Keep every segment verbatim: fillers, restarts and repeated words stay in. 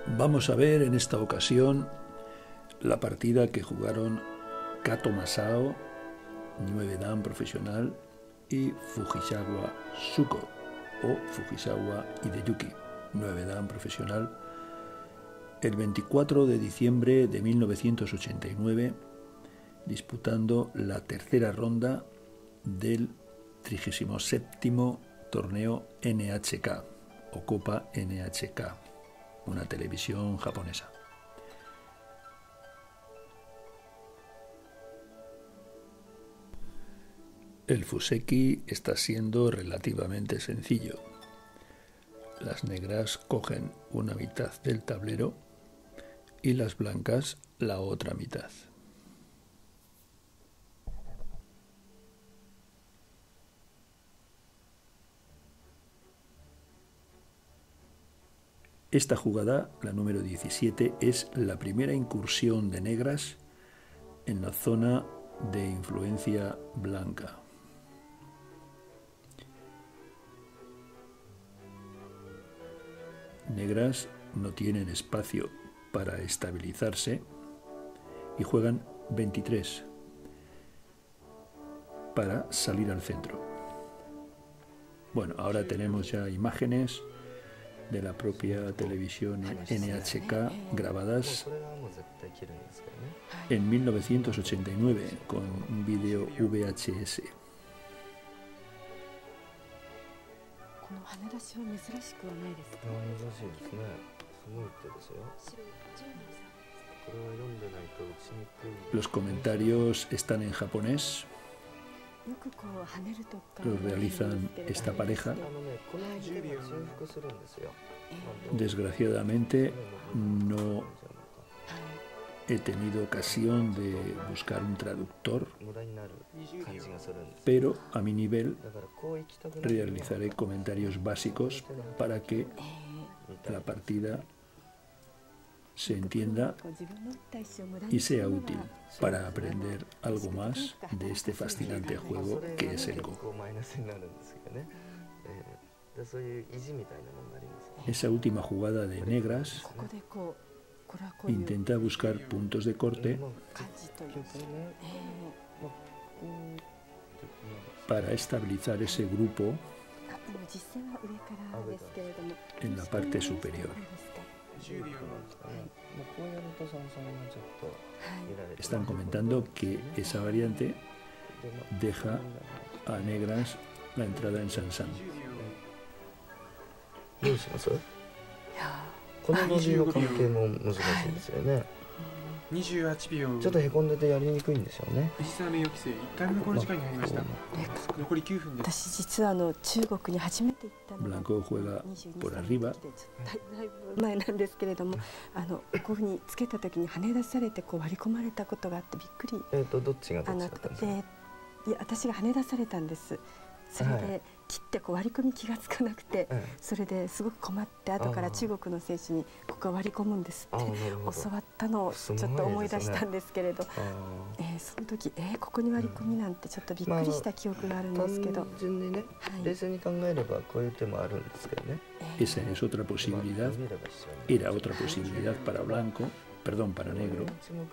Vamos a ver en esta ocasión la partida que jugaron Kato Masao, nueve dan profesional, y Fujisawa Shuko o Fujisawa Hideyuki, nueve dan profesional, el veinticuatro de diciembre de mil novecientos ochenta y nueve, disputando la tercera ronda del trigésimo séptimo torneo N H K o Copa N H K, una televisión japonesa. El fuseki está siendo relativamente sencillo. Las negras cogen una mitad del tablero y las blancas la otra mitad. Esta jugada, la número diecisiete, es la primera incursión de negras en la zona de influencia blanca. Negras no tienen espacio para estabilizarse y juegan veintitrés para salir al centro. Bueno, ahora tenemos ya imágenes de la propia televisión N H K grabadas en mil novecientos ochenta y nueve con un vídeo V H S. Los comentarios están en japonés. Lo realizan esta pareja. Desgraciadamente no he tenido ocasión de buscar un traductor, pero a mi nivel realizaré comentarios básicos para que la partida se entienda y sea útil para aprender algo más de este fascinante juego que es el Go. Esa última jugada de negras intenta buscar puntos de corte para estabilizar ese grupo en la parte superior. Están comentando que esa variante deja a negras la entrada en Sansan. Blanco juega por arriba. Esa es otra posibilidad, era otra posibilidad para blanco, perdón, para negro.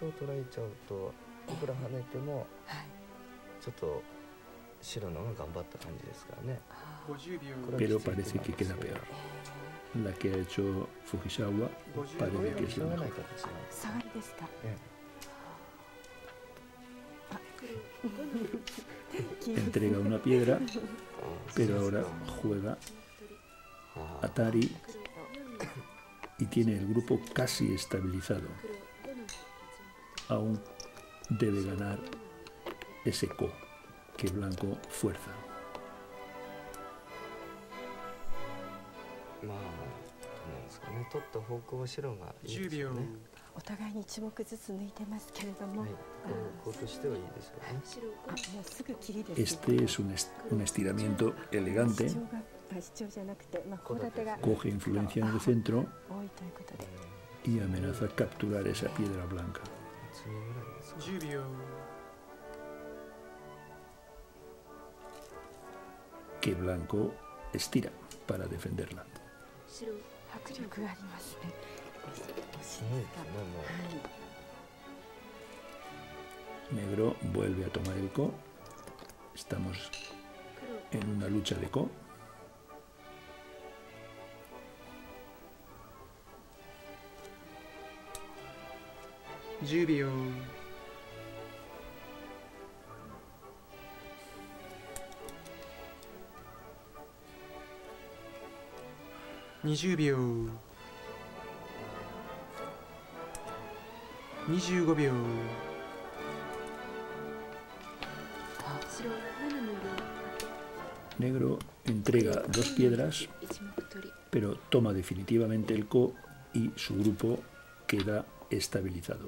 Pero parece que queda peor. La que ha hecho Fujisawa parece que es la mejor. Entrega una piedra, pero ahora juega Atari y tiene el grupo casi estabilizado. Aún debe ganar ese Ko que blanco fuerza. Este es un, est un estiramiento elegante. Coge influencia en el centro y amenaza capturar esa piedra blanca. Que blanco estira para defenderla. すごいですね、もう。 Negro vuelve a tomar el ko. Estamos en una lucha de ko. じゅうびょう。にじゅうびょう。にじゅうごびょう。 Negro entrega dos piedras, pero toma definitivamente el ko y su grupo queda estabilizado.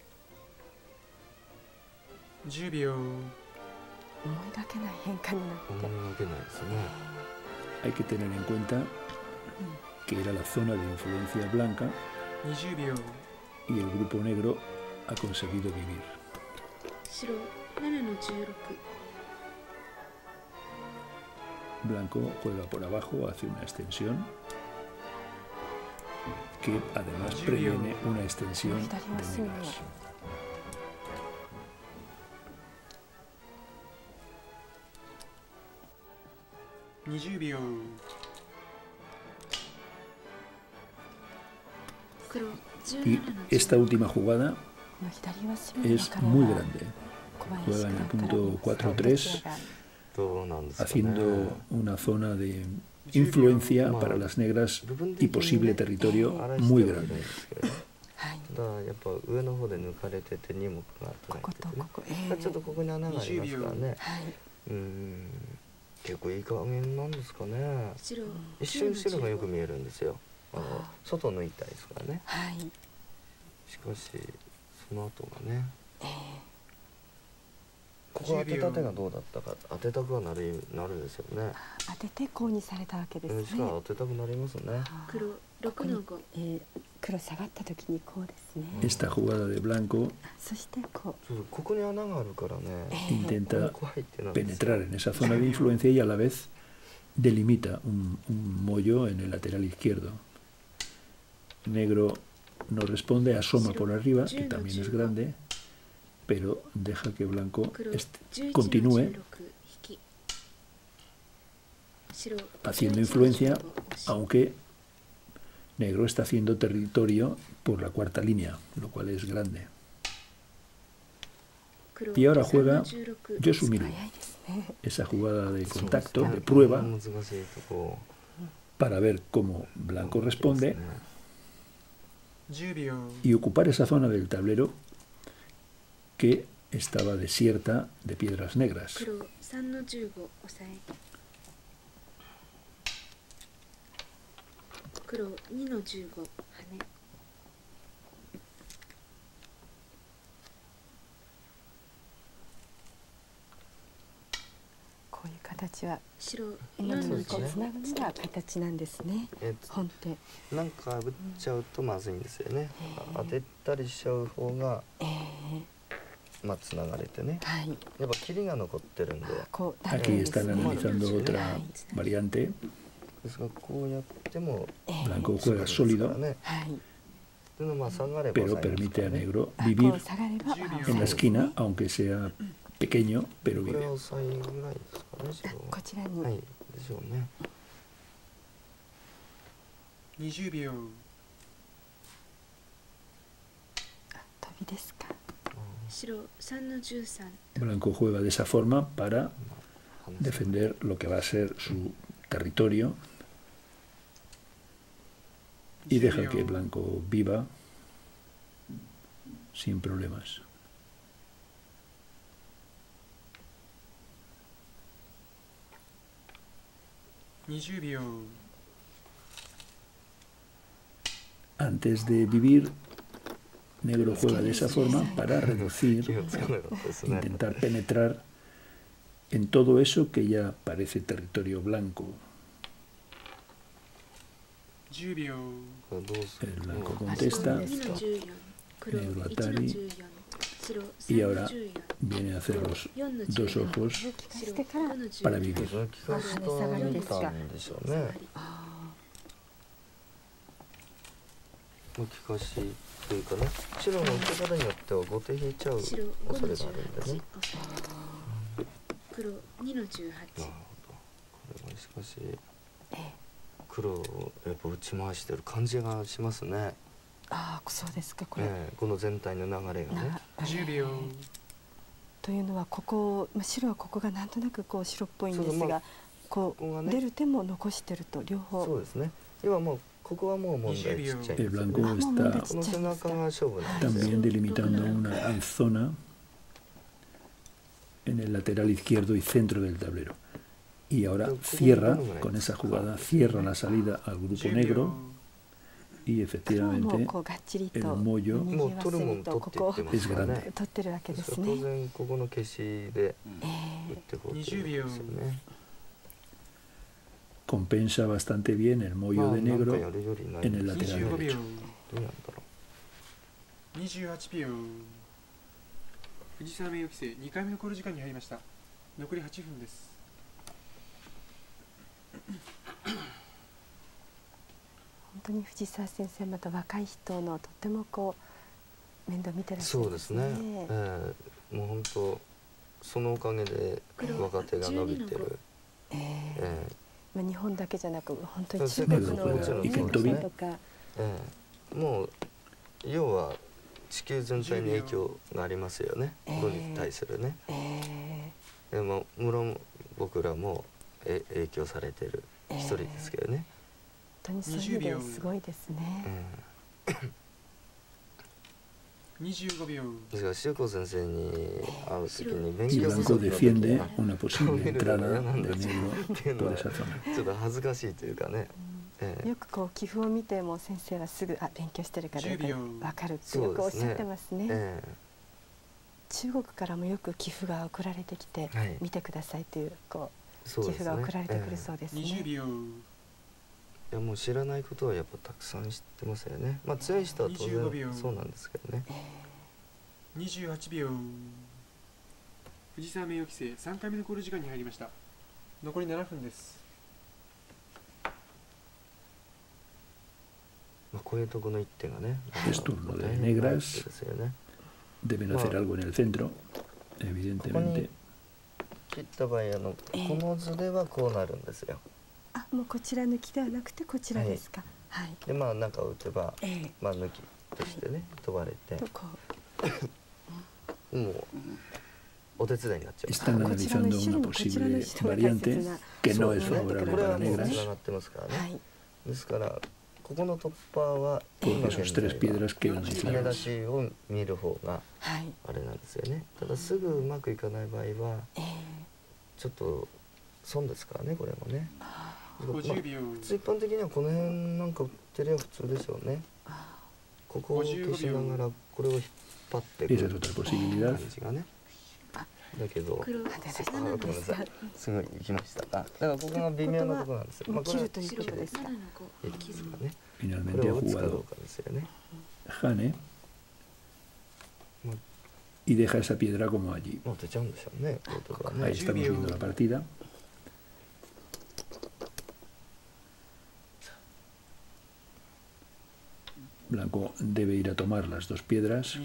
じゅうびょう。 思いがけない変化になって。 思いがけないですね。 Hay que tener en cuenta que era la zona de influencia blanca にじゅうびょう。 y el grupo negro ha conseguido vivir. 白ななのじゅうろく。 Blanco juega por abajo, hace una extensión que además previene una extensión de negras. にじゅうびょう。 Y esta última jugada es muy grande. Juega en el punto cuatro tres, haciendo una zona de influencia para las negras y posible territorio muy grande. だからやっぱ上の方で抜かれててに目が取られててね。ちょっとここに穴がありますからね。うん、結構いい加減なんですかね。一瞬白がよく見えるんですよ。あの外抜いたいですからね。しかしその後がね。ここ当てた手がどうだったか、当てたくはなるなるですよね。 当ててこうにされたわけですね。 しかも当てたくなりますね。 黒ろくのご。 黒下がった時にこうですね。 Esta jugada de blanco そしてこう。 ここに穴があるからね。 intenta penetrar en esa zona de influencia y a la vez delimita un, un mollo en el lateral izquierdo. Negro no responde, asoma por arriba, que también es grande, pero deja que blanco continúe haciendo influencia, aunque negro está haciendo territorio por la cuarta línea, lo cual es grande. Y ahora juega Yosumiru, esa jugada de contacto, de prueba, para ver cómo blanco responde y ocupar esa zona del tablero que estaba desierta de piedras negras. Esta Aquí están analizando otra variante. Blanco juega sólido, pero permite a negro vivir en la esquina, aunque sea pequeño, pero vive. Blanco juega de esa forma para defender lo que va a ser su territorio y deja que blanco viva sin problemas. Antes de vivir, negro juega de esa forma para reducir, intentar penetrar en todo eso que ya parece territorio blanco. El blanco contesta, negro atari, y ahora viene a hacer los dos ojos para vivir. の利かしというかね、白の受け方によっては後手引いちゃう恐れがあるんでね。 黒にのじゅうはち。 なるほど。これはしかし黒をやっぱ打ち回してる感じがしますね。 ああ、そうですか。これ、 えー、この全体の流れがね。 じゅうびょう。 というのはここ、まあ、白はここがなんとなくこう白っぽいんですが、 まあ、 こうここね、 出る手も残してると両方。 そうですね。今もうここはもう問題ちっちゃいです El blanco está también delimitando una zona en el lateral izquierdo y centro del tablero. Y ahora cierra, con esa jugada, cierra la salida al grupo negro y efectivamente el mollo es grande. 取ってるわけですね。 当然ここの消しで打ってこうっていうことですよね。 Compensa bastante bien el mollo de negro en el lateral derecho. にじゅうはちびょう。藤沢名誉棋聖にかいめの考慮時間に入りました。残りはちふんです。 本当に藤沢先生、また若い人のとてもこう面倒見てらっしゃるんですね。 そうですね。えー、もう本当そのおかげで若手が伸びてる。 えーえーまあ、日本だけじゃなく本当に中国の方とか、 ええ、もう要は地球全体に影響がありますよね、 えー、 これに対するね、 えー、でも無論僕らもえ影響されてる一人ですけどね、 えー、本当にそういう意味ですごいですね。 にじゅうごびょう。 ですから修子先生に会う時に勉 Y 強不 Blanco 足の時 defiende は una posible entrada de negro por esa zona. ちょっと恥ずかしいというかね、 えー、よくこう棋譜を見ても先生はすぐあ勉強してるから分かるってよくおっしゃってますね。えー、中国からもよく棋譜が送られてきて、はい、見てくださいというこう棋譜が送られてくるそうですね。 にじゅうびょう。 いやもう知らないことはやっぱたくさん知ってますよね。まあ強い人は当然そうなんですけどね。 にじゅうはちびょう。藤沢名誉棋聖さんかいめの考慮時間に入りました。残りななふんです。 まあこういうところの一手がね。 Es turno de negras. Deben hacer algo en el centro, evidentemente. 切った場合あのこの図ではこうなるんですよ。 あ、もうこちら抜きではなくてこちらですか。はい。 でまあなんか打てば、えー、まあ抜きとしてね飛ばれて、もうお手伝いになっちゃう。 Están analizando una posible variante que no es favorable para negras. つながってますからね。ですからここの突破は今現在は決め出しを見る方があれなんですよね。ただすぐうまくいかない場合はちょっと損ですからねこれもね。まあ、普通一般的にはこの辺なんか売ってりゃ普通でしょうね。ここを消しながらこれを引っ張ってくる感じがね。だけど、あ、ごめんなさい、すごい行きましたか。だからここが微妙なところなんですよ。まあこれは切るですか。いいですかね。これを打つかどうかですよね。 Jane y deja esa piedra como allí. Ahí estamos viendo la partida. Blanco debe ir a tomar las dos piedras,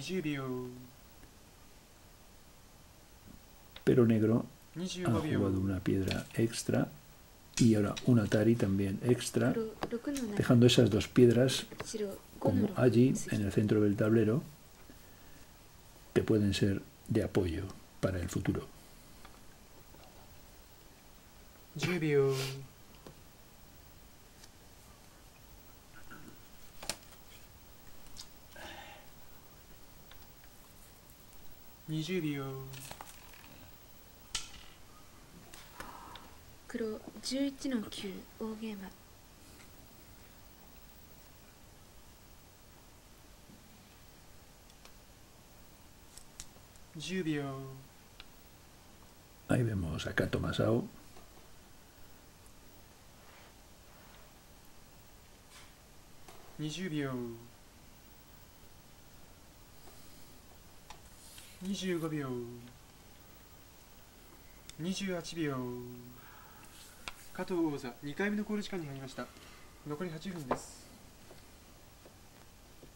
pero negro ha jugado una piedra extra y ahora un Atari también extra, dejando esas dos piedras como allí en el centro del tablero, que pueden ser de apoyo para el futuro. にじゅうびょう。 黒じゅういちのきゅう大ゲーム。 じゅうびょう。 Ahí vemos a Kato Masao. にじゅうびょう。にじゅうごびょう。にじゅうはちびょう。加藤王座にかいめの考慮時間に入りました。残りはちふんです。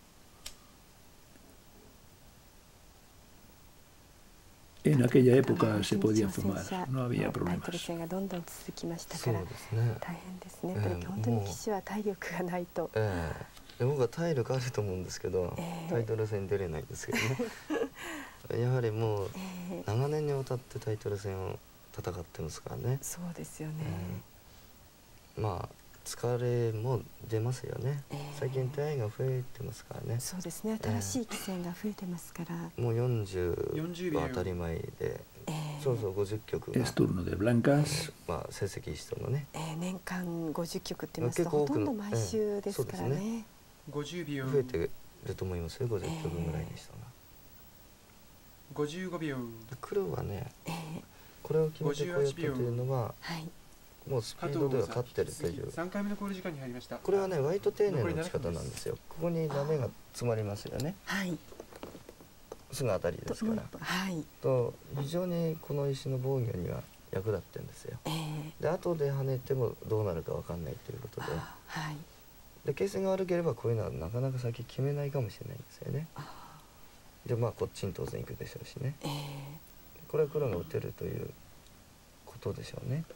En aquella época se podía fumar, no había タイトル problemas. 戦がどんどん続きましたからそうですね。 大変ですね。これ本当に棋士は体力がないと。 ええ、で僕は体力あると思うんですけど、 えータイトル戦出れないんですけどね。やはりもうえー長年にわたってタイトル戦を戦ってますからね。 そうですよね。 えーまあ疲れも出ますよね。 えー最近手合いが増えてますからね。 そうですね。新しい棋戦が増えてますから。 もうよんじゅうは当たり前で、 えーそうそうごじゅっきょくが、 Es turno de blancas. まあ成績いい人のね。 えー年間ごじゅっきょくって言いますと結構多くのほとんど毎週ですからえーそうですね。 ごじゅうびょう。 増えてると思いますよ。ごじゅっきょくぐらいにしたが。 ごじゅうごびょう。 黒はね、 えーこれを決めてこうやったというのははい。 もうスピードでは勝ってるという。 さんかいめの考慮時間に入りました。 これはね割と丁寧な打ち方なんですよ。ここにダメが詰まりますよね。 はい。 すぐ当たりですから。 はい。 と非常にこの石の防御には役立ってるんですよ。 えーで後で跳ねてもどうなるかわかんないということで。 あはい。 で形勢が悪ければこういうのはなかなか先決めないかもしれないんですよね。でまあこっちに当然行くでしょうしね。 えーこれは黒が打てるということでしょうね。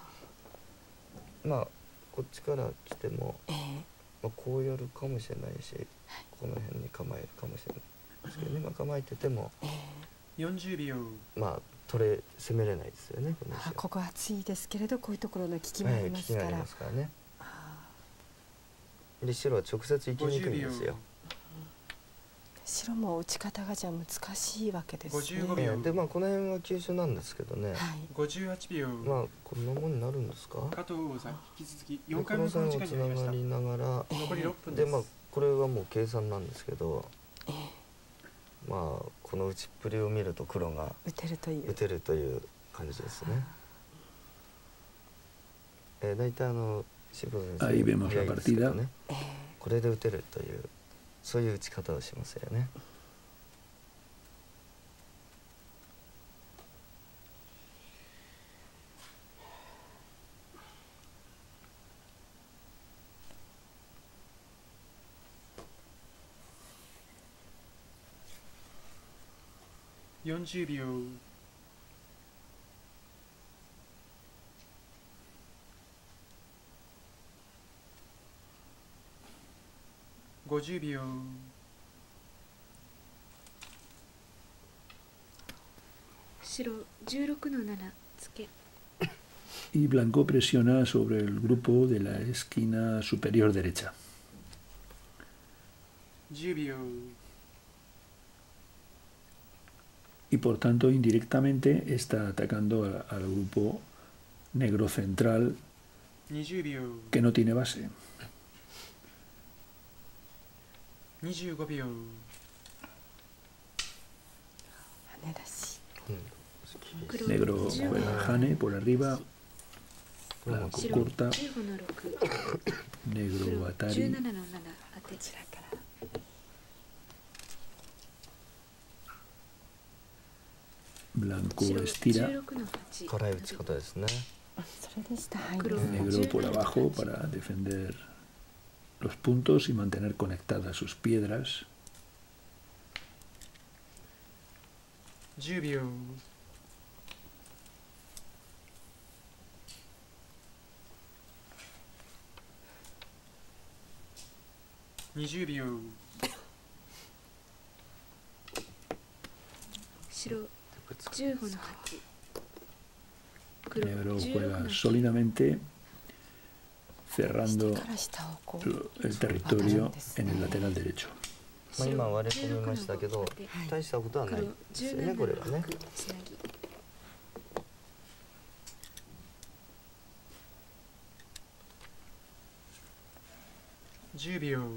まあこっちから来ても、 えーまあ、こうやるかもしれないし、この辺に構えるかもしれないですけどね、まあ、構えててもえーよんじゅうびょう。 まあ取れ攻めれないですよねこの石は。 あここ暑いですけれどこういうところの利きもあはい、 り利ますから。 きがありますからね。 あで白は直接行きにくいんですよ。 白も打ち方がじゃあ難しいわけですね。 ごじゅうごびょうええでまあこの辺は急所なんですけどね、 はい。 ごじゅうはちびょう。 まあこんなもんになるんですか。 加藤王座引き続きでよんかいめの考慮時間に入りました。 この線をつながりながら、 残りろっぷんです。 でまあこれはもう計算なんですけど、 えーまあこの打ちっぷりを見ると黒が打てるという。 打てるという感じですね。えー、大体あの渋谷先 Ahí 生 vemos 早 la いですけど partida. ね、 えーこれで打てるというそういう打ち方をしますよね。 よんじゅうびょう。ごじゅうびょう。 白じゅうろくのななツケ。 Y blanco presiona sobre el grupo de la esquina superior derecha. じゅうびょう。 Y por tanto indirectamente está atacando a- al grupo negro central にじゅうびょう。 que no tiene base. にじゅうごびょう。 跳ね出し。 うん、 Negro juega Hane por arriba, blanco 白 corta, じゅうごのろく。 negro 黒じゅう Atari, ななのなな当て。 こちらから。 blanco 白 estira, じゅうろくのはち。 辛い打ち方ですね。 それでした。はい。 黒 negro por abajo para defender los puntos y mantener conectadas sus piedras. じゅうびょう。 にじゅうびょう。 白じゅうごのはち。黒 Negro じゅうろく juega の sólidamente, cerrando 下から下をこう lo- el territorio en el lateral derecho. まあ今割れ込みましたけど大したことはないですよねこれはね。 つなぎ。 じゅうびょう。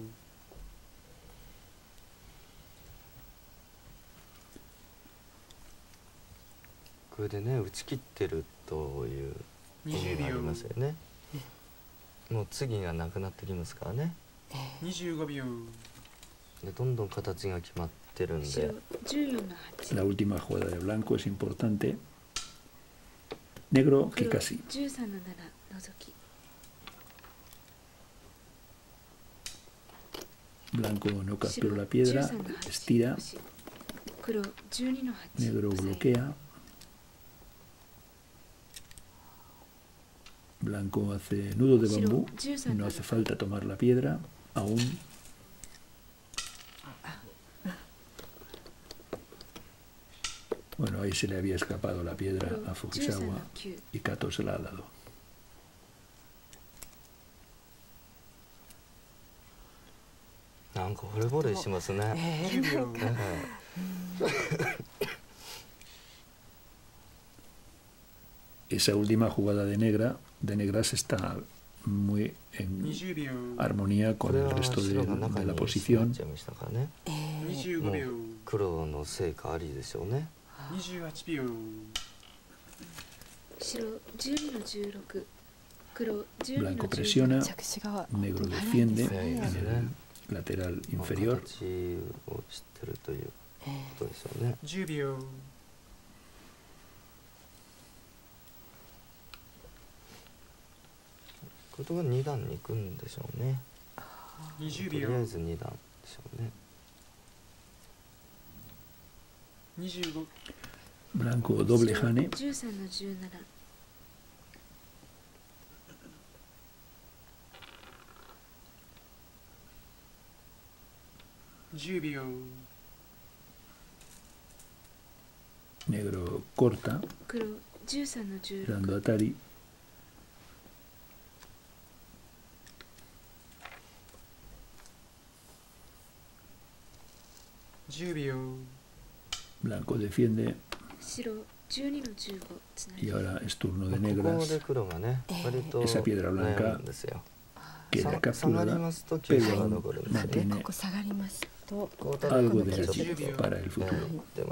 これでね打ち切ってるという意にじゅうびょう味がありま。すよね。もう次がなくなってきますからね。 にじゅうごびょう。 でどんどん形が決まってるんで白じゅうよんのはち。 La última jugada de blanco es importante. Negro 黒 Kikasi. じゅうさんのなな除き。 Blanco no captura la 白じゅう piedra, さんのはち estira, 押し。 Negro bloquea. Blanco hace nudo de bambú. No hace falta tomar la piedra aún. Bueno, ahí se le había escapado la piedra a Fujisawa y Kato se la ha dado. Esa última jugada de negra, de negras está muy en armonía con el resto de, de la posición. Blanco presiona, negro defiende en el lateral inferior. Blanco doble jane. Negro corta, dando atari. Blanco defiende. Y ahora es turno de negras. Esa piedra blanca queda capturada, pero mantiene algo de allí para el futuro.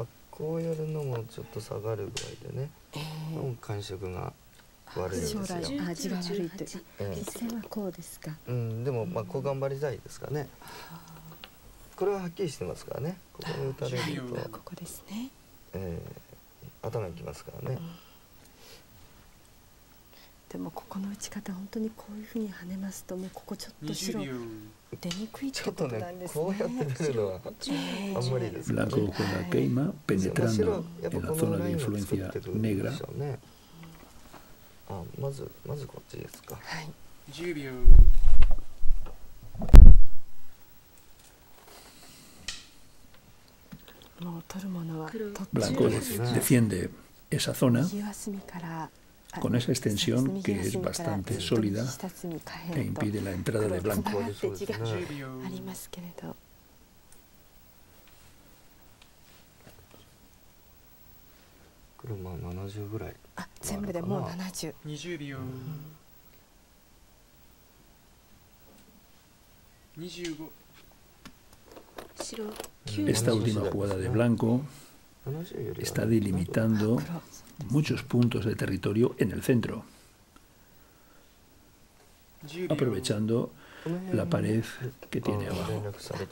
でもここの打ち方本当にこういうふうに跳ねますともうここちょっと白出にくいってことなんですね。 Blanco con la queima penetrando en la zona de influencia negra. あ、まずまずこっちですか。はい。じゅうびょう。 Blanco defiende esa zona con esa extensión que es bastante sólida e impide la entrada de blanco. Esta última jugada de blanco está delimitando muchos puntos de territorio en el centro, aprovechando la pared que tiene abajo.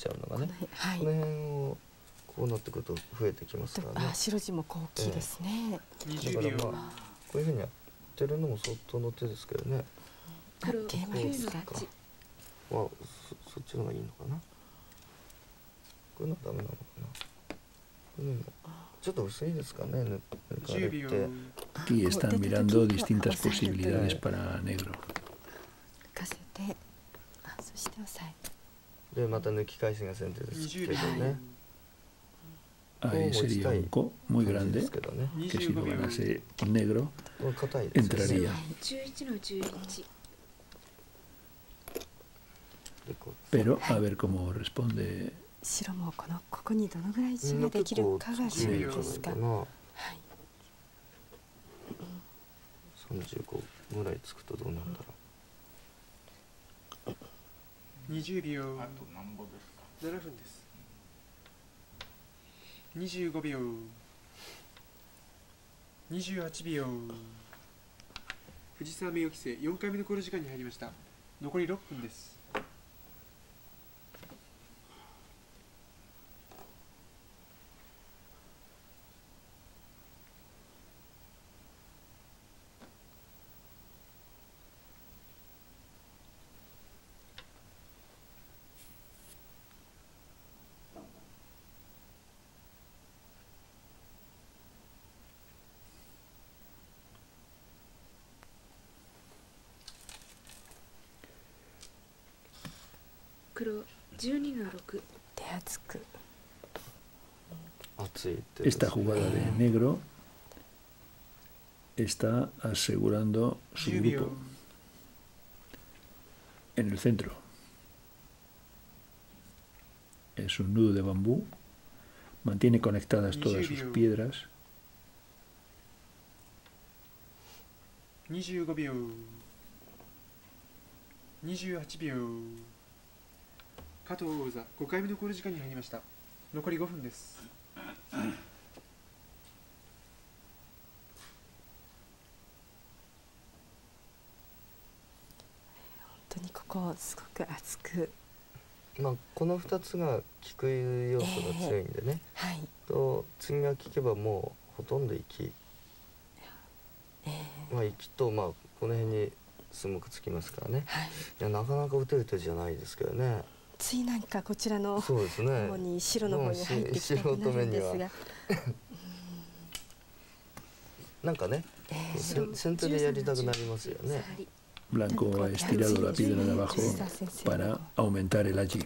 Aquí están mirando distintas posibilidades para negro. Ahí sería un ko muy grande, que si lo ganase negro, entraría. Pero a ver cómo responde. 白もこのここにどのぐらい地ができるかが重要ですか。はい。 三十五ぐらいつくとどうなんだろう。 二十秒。あと何歩ですか。七分です。二十五秒。二十八秒。藤沢名誉棋聖四回目の考慮時間に入りました。残り六分です。 黒じゅうにのろく。 手厚く。 Esta jugada de negro está asegurando su grupo en el centro. Es un nudo de bambú, mantiene conectadas todas sus piedras. にじゅうごびょう、にじゅうはちびょう。加藤王座ごかいめの考慮時間に入りました。残りごふんです。 本当にここすごく熱く、 まあこのふたつが効く要素が強いんでね、えーはい、と次が効けばもうほとんど息、えー、まあ息とまあこの辺にすごくつきますからね、はい、いやなかなか打てる手じゃないですけどね。 ついなんかこちらのそうですね、 方に白の方に入ってきたくなるんですがなんかね、えー、先手でやりたくなりますよね。 Blanco ha estirado la piedra de abajo para aumentar el allí.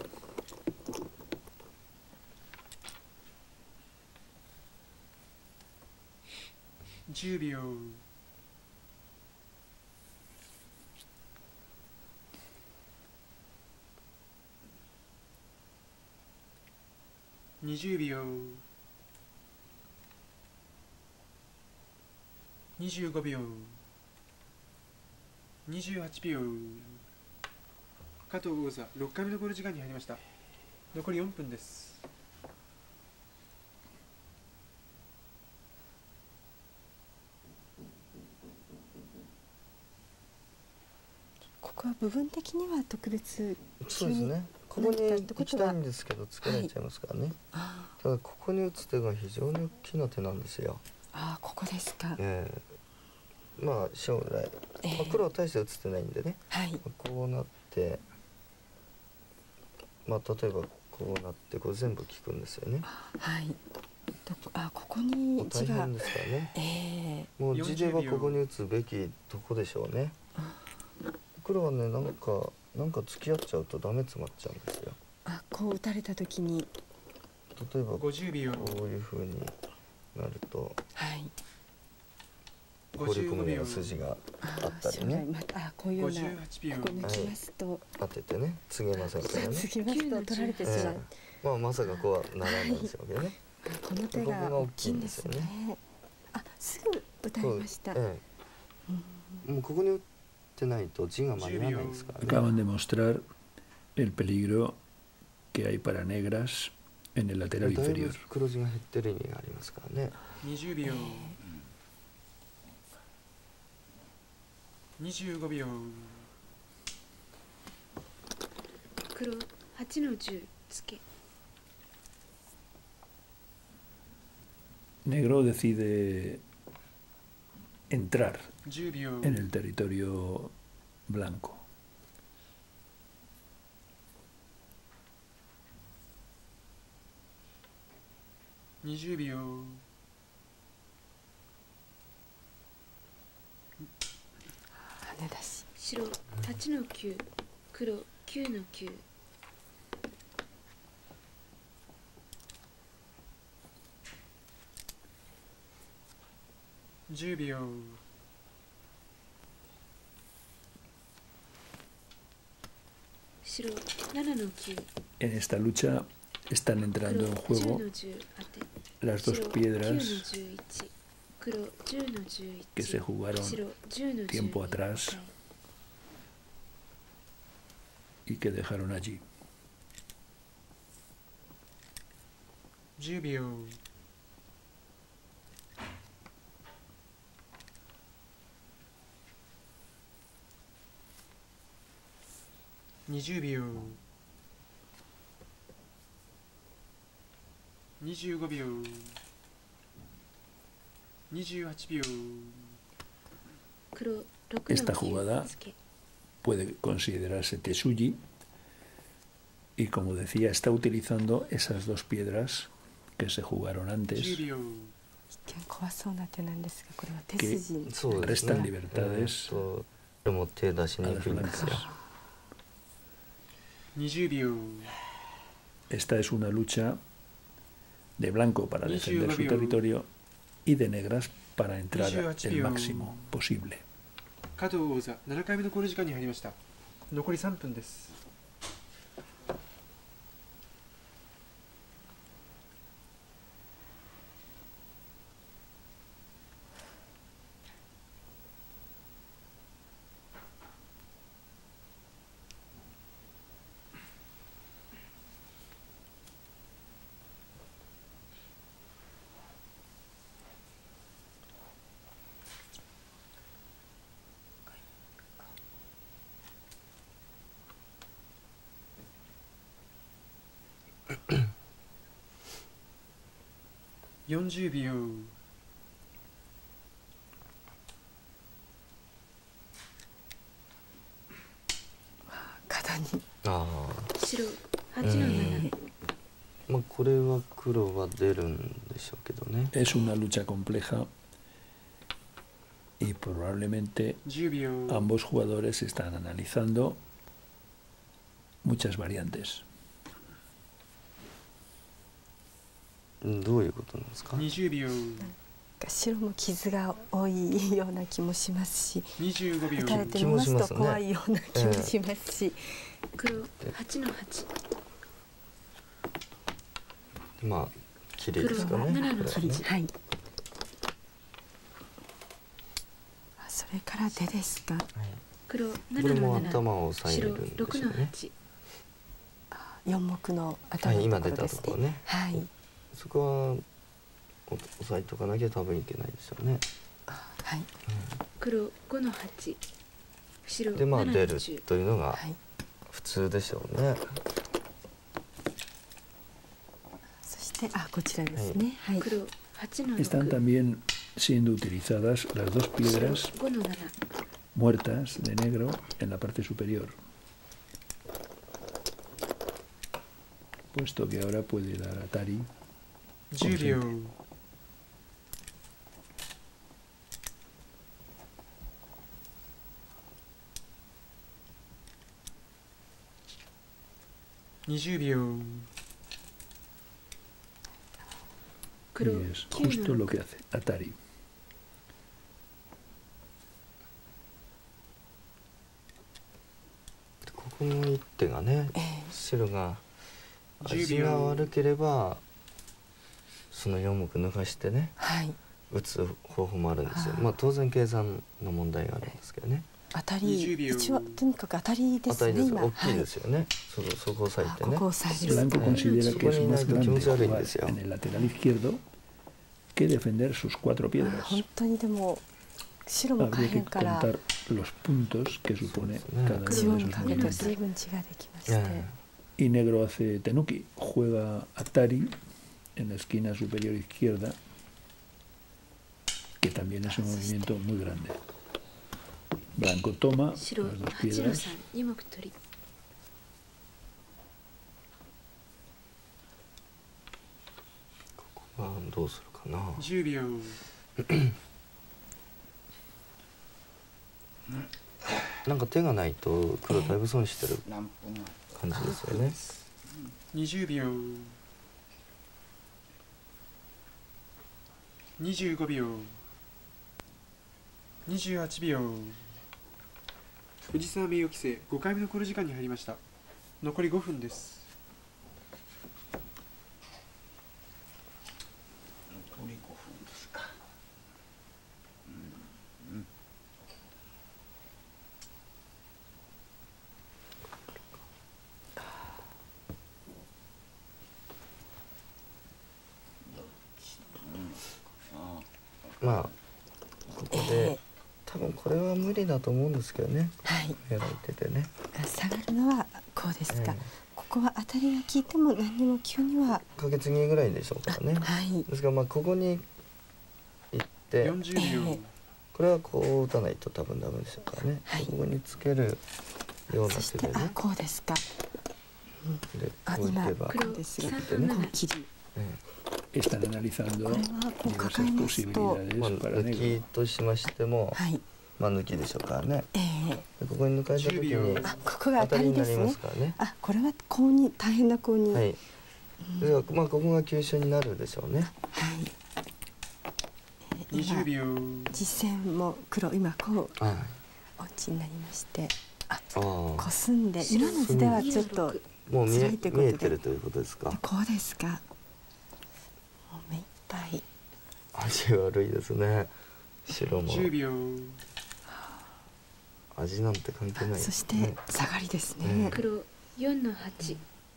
じゅうびょう。にじゅうびょう。にじゅうごびょう。にじゅうはちびょう。加藤王座ろっかいめの考慮時間に入りました。残りよんぷんです。 ここは部分的には特別そうですね。ここに行きたいんですけど作られちゃいますからね、はい、ただここに打つ手が非常に大きな手なんですよ。 ああここですか。 ええー、まあ将来、えーまあ、黒は大して打つ手ないんでね、はい、こうなってまあ例えばこうなってこれ全部効くんですよね。 はい。あここに大変ですからね、 えー、もう地ではここに打つべきとこでしょうね。黒はねなんかなんか付き合っちゃうとダメ詰まっちゃうんですよ。 あこう打たれた時に例えばこういうふうになると、はい、放り込むような筋があったりね。 あこういうようなここ抜きますと、はい、 当ててね告げませんからね。 告げますと取られてしまう、えー、まあまさかこうはならないんですよけどね、 はい、この手が大きいんですよね。あすぐ打たれました、ええうん、もうここに打ってないと字が間に合わないですからね。 Acaban de mostrar el peligro que hay para negras en el lateral inferior. 黒字が減ってる意味がありますからね。 にじゅうびょう、にじゅうごびょう。 黒はちのじゅうつけ。 Negro decide entrar en el territorio blanco. にじゅうびょう。 羽出し。 白はちのきゅう、黒きゅうのきゅう。 じゅうびょう。 白ななのきゅう。 En esta lucha están entrando en juego las dos piedras que se jugaron tiempo atrás y que dejaron allí. じゅうびょう。にじゅうびょう。にじゅうごびょう。にじゅうはちびょう。 Esta jugada puede considerarse Tetsuji y, como decía, está utilizando esas dos piedras que se jugaron antes, que restan libertades a las blancas. Esta es una lucha de blanco para defender su territorio y de negras para entrar el máximo posible. 加藤王座ななかいめの考慮時間に入りました。残りさんぷんです。よんじゅうびょう。 肩に。 ああ。白はちのなな。 まあこれは黒は出るんでしょうけどね。 Es una lucha compleja y probablemente ambos jugadores están analizando muchas variantes. どういうことなんですか。 にじゅうびょう。 白も傷が多いような気もしますし、 にじゅうごびょう。 打たれてみますと怖いような気もしますし、 黒はちのはち。 まあ綺麗ですかね。 はい。それから手ですか。 黒これも頭を押さえるんでしょうね。 四目の頭のところですね。はい。 そこは押さえとかなきゃ多分いけないですよね。 はい。 黒ごのはち。白でまあ出るというのが普通でしょうね。 そしてあこちらですね。はい。 黒はちのろく。 Están también siendo utilizadas las dos piedras muertas de negro en la parte superior, puesto que ahora puede dar Atari. じゅうびょう。にじゅうびょう。 Y es justo lo que hace Atari. ここの一手がね、白が味が悪ければそのよん目抜かしてね、 はい、 打つ方法もあるんですよ。まあ当然計算の問題があるんですけどね。 当たり一応とにかく当たりですね。 大きいですよね。そそこを押さえてね。 Blanco considera que es más grande jugar en el lateral izquierdo que defender sus cuatro piedras. 本当にでも白も下辺から habría que contar los puntos que supone cada uno de esos movimientos. Y negro hace tenuki, juega Atari en la esquina superior izquierda, que también es un movimiento muy grande. Blanco toma las dos piedras. ここはどうするかな。 じゅうびょう。 なんか手がないと黒だいぶ損してる感じですよね。 にじゅうびょう。にじゅうごびょう。にじゅうはちびょう。藤沢名誉棋聖ごかいめの考慮時間に入りました。残りごふんです。 残りごふんですか。うんうん、 まあここで多分これは無理だと思うんですけどね。 はい。 やられててね。 下がるのはこうですか。ここは当たりが効いても何にも急には。 かけつぎぐらいでしょうからね。 はい。 ですからまあここに行って、 よんじゅうびょう。 これはこう打たないと多分ダメでしょうからね。はい、ここにつけるような手でね。 あこうですか。 でこういけばこうですね。 ね。 こう切り。 Están analizando diversas posibilidades para negro. としましても、 まあ抜きでしょうからね。 ええ、 ここに抜かれた時にあ、ここが当たりですね。あ、これはコウに大変なコウに。はい。 ではまあここが急所になるでしょうね。 はい。 にじゅうびょう。 実戦も黒今こうお打ちになりまして、あ、コスんで今の図ではちょっともう見え見えてるということですか。 こうですか。もう目いっぱい。 味悪いですね。白も。 じゅうびょう。 味なんて関係ない。 そして下がりですね。 黒よんのはち。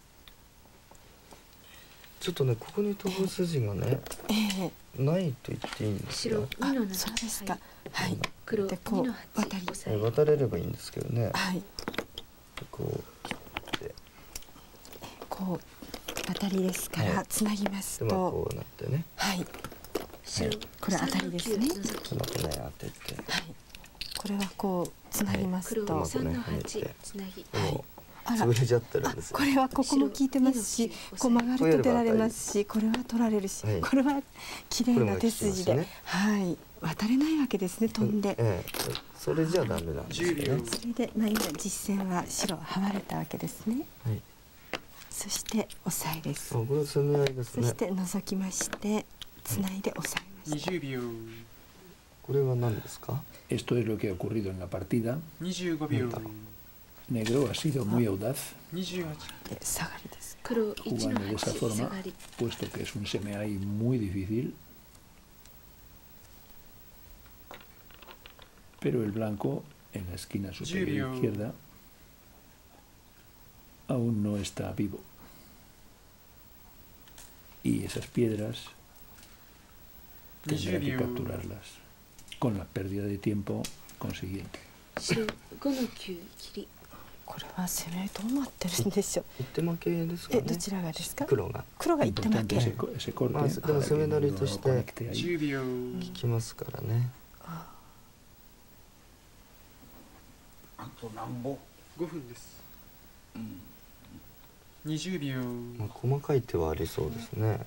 ちょっとねここに飛ぶ筋がね、 ええ、 ないと言っていいんですか。白にのなな。 そうですか。はい。 黒でこう渡り渡れればいいんですけどね。 はい。 こう切ってこう渡りですからつなぎますと、 こうなってね。 はい。これ当たりですね。 またね当てて。 はい。これはこうつなぎますと、 黒さんのはちつなぎ。 はい。潰れちゃってるんですよ。 これはここも効いてますし、こう曲がると出られますし、これは取られるし、これは綺麗な手筋で、はい、渡れないわけですね、飛んで。 ええ、それじゃダメなんですね。 それでまあ今実戦は白はまれたわけですね。はい。そして押さえです。 これ攻め合いですね。 そして覗きましてつないで押さえました。 にじゅうびょう。 これは何ですか。 Esto es lo que ha ocurrido en la partida. にじゅうごびょう。 Negro ha sido muy audaz jugando de esa forma, puesto que es un semeai muy difícil, pero el blanco en la esquina superior izquierda aún no está vivo. Y esas piedras tendrá que capturarlas, con la pérdida de tiempo consiguiente. これは攻めどうなってるんでしょう。 一手負けですかね。 え、どちらがですか。 黒が。 黒が一手負け。 まあでも攻め取りとして効きますからね。 あと何本。 ごふんです。にじゅうびょう。 まあ細かい手はありそうですね。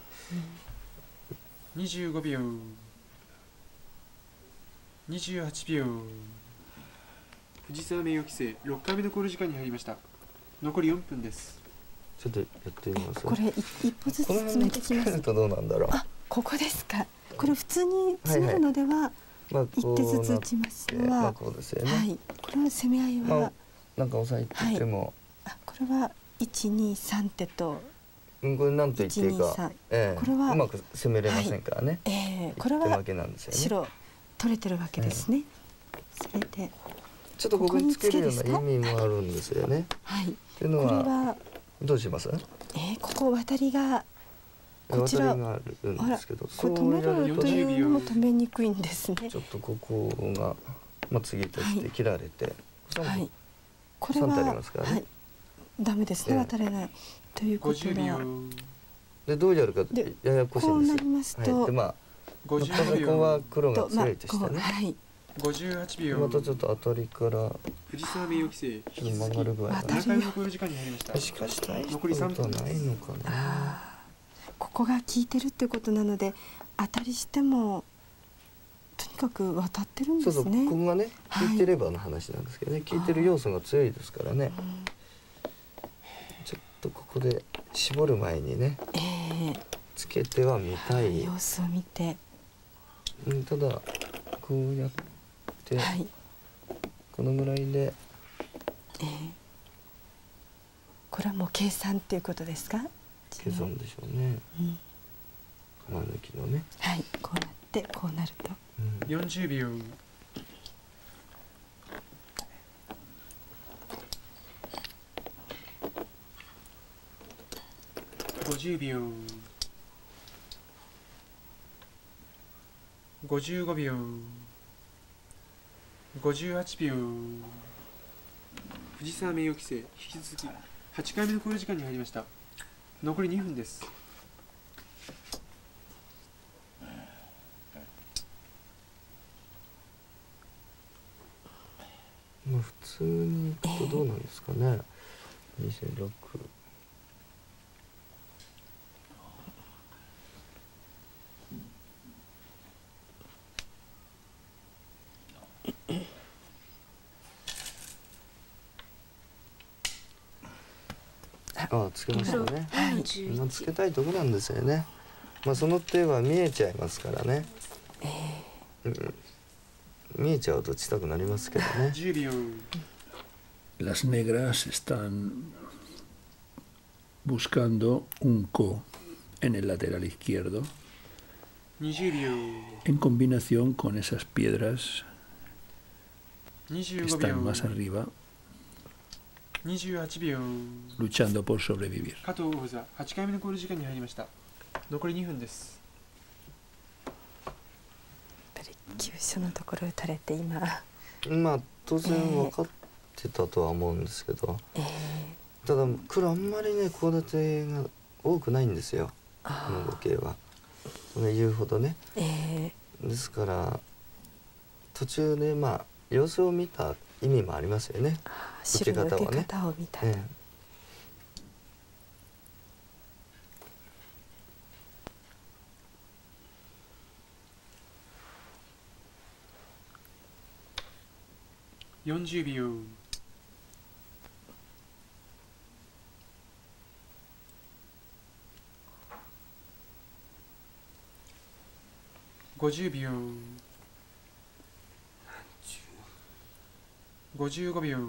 にじゅうごびょう。にじゅうはちびょう。藤沢名誉棋聖ろっかいめの考慮時間に入りました。残りよんぷんです。 ちょっとやってみます。 これ一歩ずつ詰めてきます。 とどうなんだろう。 あ、ここですか。これ普通に詰めるのでは一手ずつ打ちますのは、 こうですよね。 はい。これは攻め合いはなんか押さえてても、 あ、これは一二三手と。 うん、これなんと言っていいか、ええ、これはうまく攻めれませんからね。 ええ、これは白取れてるわけですね。それで。 ちょっとここにつけるような意味もあるんですよね。 はい。 っていうのはどうします？ えー、ここ渡りがこちらがあるんですけど、 これ止めるというのも止めにくいんですね。 ちょっとここがまあ次として切られて、 はい。これははい。ダメですね、渡れないということは。 でどうやるかややこしいんです。 こうなりますと、 でまあここは黒が強いとしてね。 はい。 ごじゅうはちびょう。 またちょっと当たりから藤沢名誉棋聖引き続き曲がる具合がななかいの考慮時間に入りました。 しかし大したことはないのかな。 ここが効いてるってことなので当たりしてもとにかく渡ってるんですね。 そうそう、ここがね効いてればの話なんですけどね、効いてる要素が強いですからね。ちょっとここで絞る前にね、つけては見たい様子を見て、 うん、ただこうやって、はい、このぐらいで、 えー、これはもう計算っていうことですか？ 計算でしょうね。玉抜きのね。 はい、こうなってこうなると。 うん、よんじゅうびょう。ごじゅうびょう。ごじゅうごびょう。ごじゅうはちびょう。藤沢名誉棋聖引き続きはちかいめの考慮時間に入りました。残りにふんです。 まあ普通にいくとどうなんですかね。にじゅうろく。 あ、つけましたね。 はい、 まあ、つけたいとこなんですよね。まあその手は見えちゃいますからね。 えーうん、見えちゃうと近くなりますけどね。 じゅうびょう。 Las negras están buscando un ko en el lateral izquierdo en combinación con esas piedras que están más arriba luchando por sobrevivir. 加藤王座はちかいめの考慮時間に入りました。残りにふんです。 やっぱり急所のところ打たれて今まあ当然分かってたとは思うんですけど、 えー、 ただ黒あんまりねコウ立てが多くないんですよ、この碁形は。それ言うほどね、 えー、ですから途中でまあ様子を見た意味もありますよね。 白の受け方を見た、 ええ、 よんじゅうびょう。ごじゅうびょう。ごじゅうごびょう。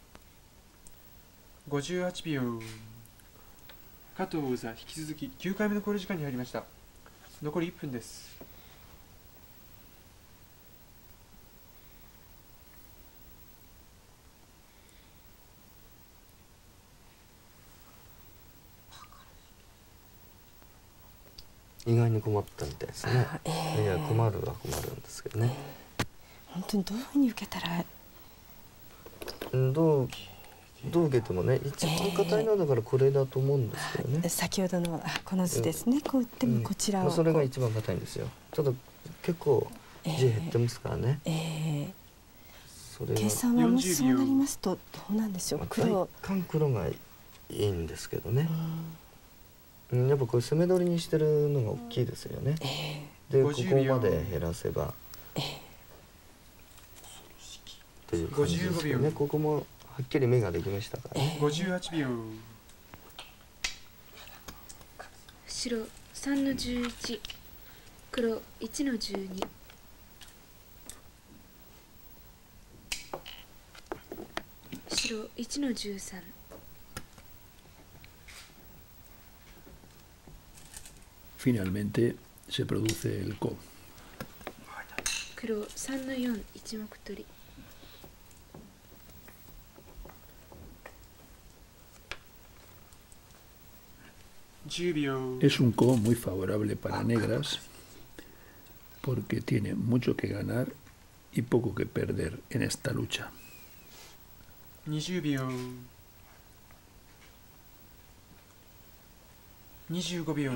ごじゅうはちびょう。加藤王座引き続ききゅうかいめの考慮時間に入りました。残りいっぷんです。 意外に困ったみたいですね。 えー、 いや困るは困るんですけどね。 えー、本当にどういうふうに受けたら、 どうどう受けてもね一番硬いのだからこれだと思うんですけどね。 えー、先ほどのこの図ですね。こう打ってもこちらを、 うん、それが一番硬いんですよ。ただ結構地減ってますからね。 えーえー、 それ計算はもしそうなりますとどうなんでしょう。 まあ、 黒大半黒がいいんですけどね。 うん、 やっぱこれ攻め取りにしてるのが大きいですよね。 えー、でここまで減らせば、 えー、 という感じですけどね。ここもはっきり目ができましたからね。 ごじゅうはちびょう。 白さんのじゅういち、黒いちのじゅうに。白いちのじゅうさん。 Finalmente se produce el ko. 黒さんのよん、一目取り。 じゅうびょう。 Es un ko muy favorable para negras porque tiene mucho que ganar y poco que perder en esta lucha. にじゅうびょう。にじゅうごびょう。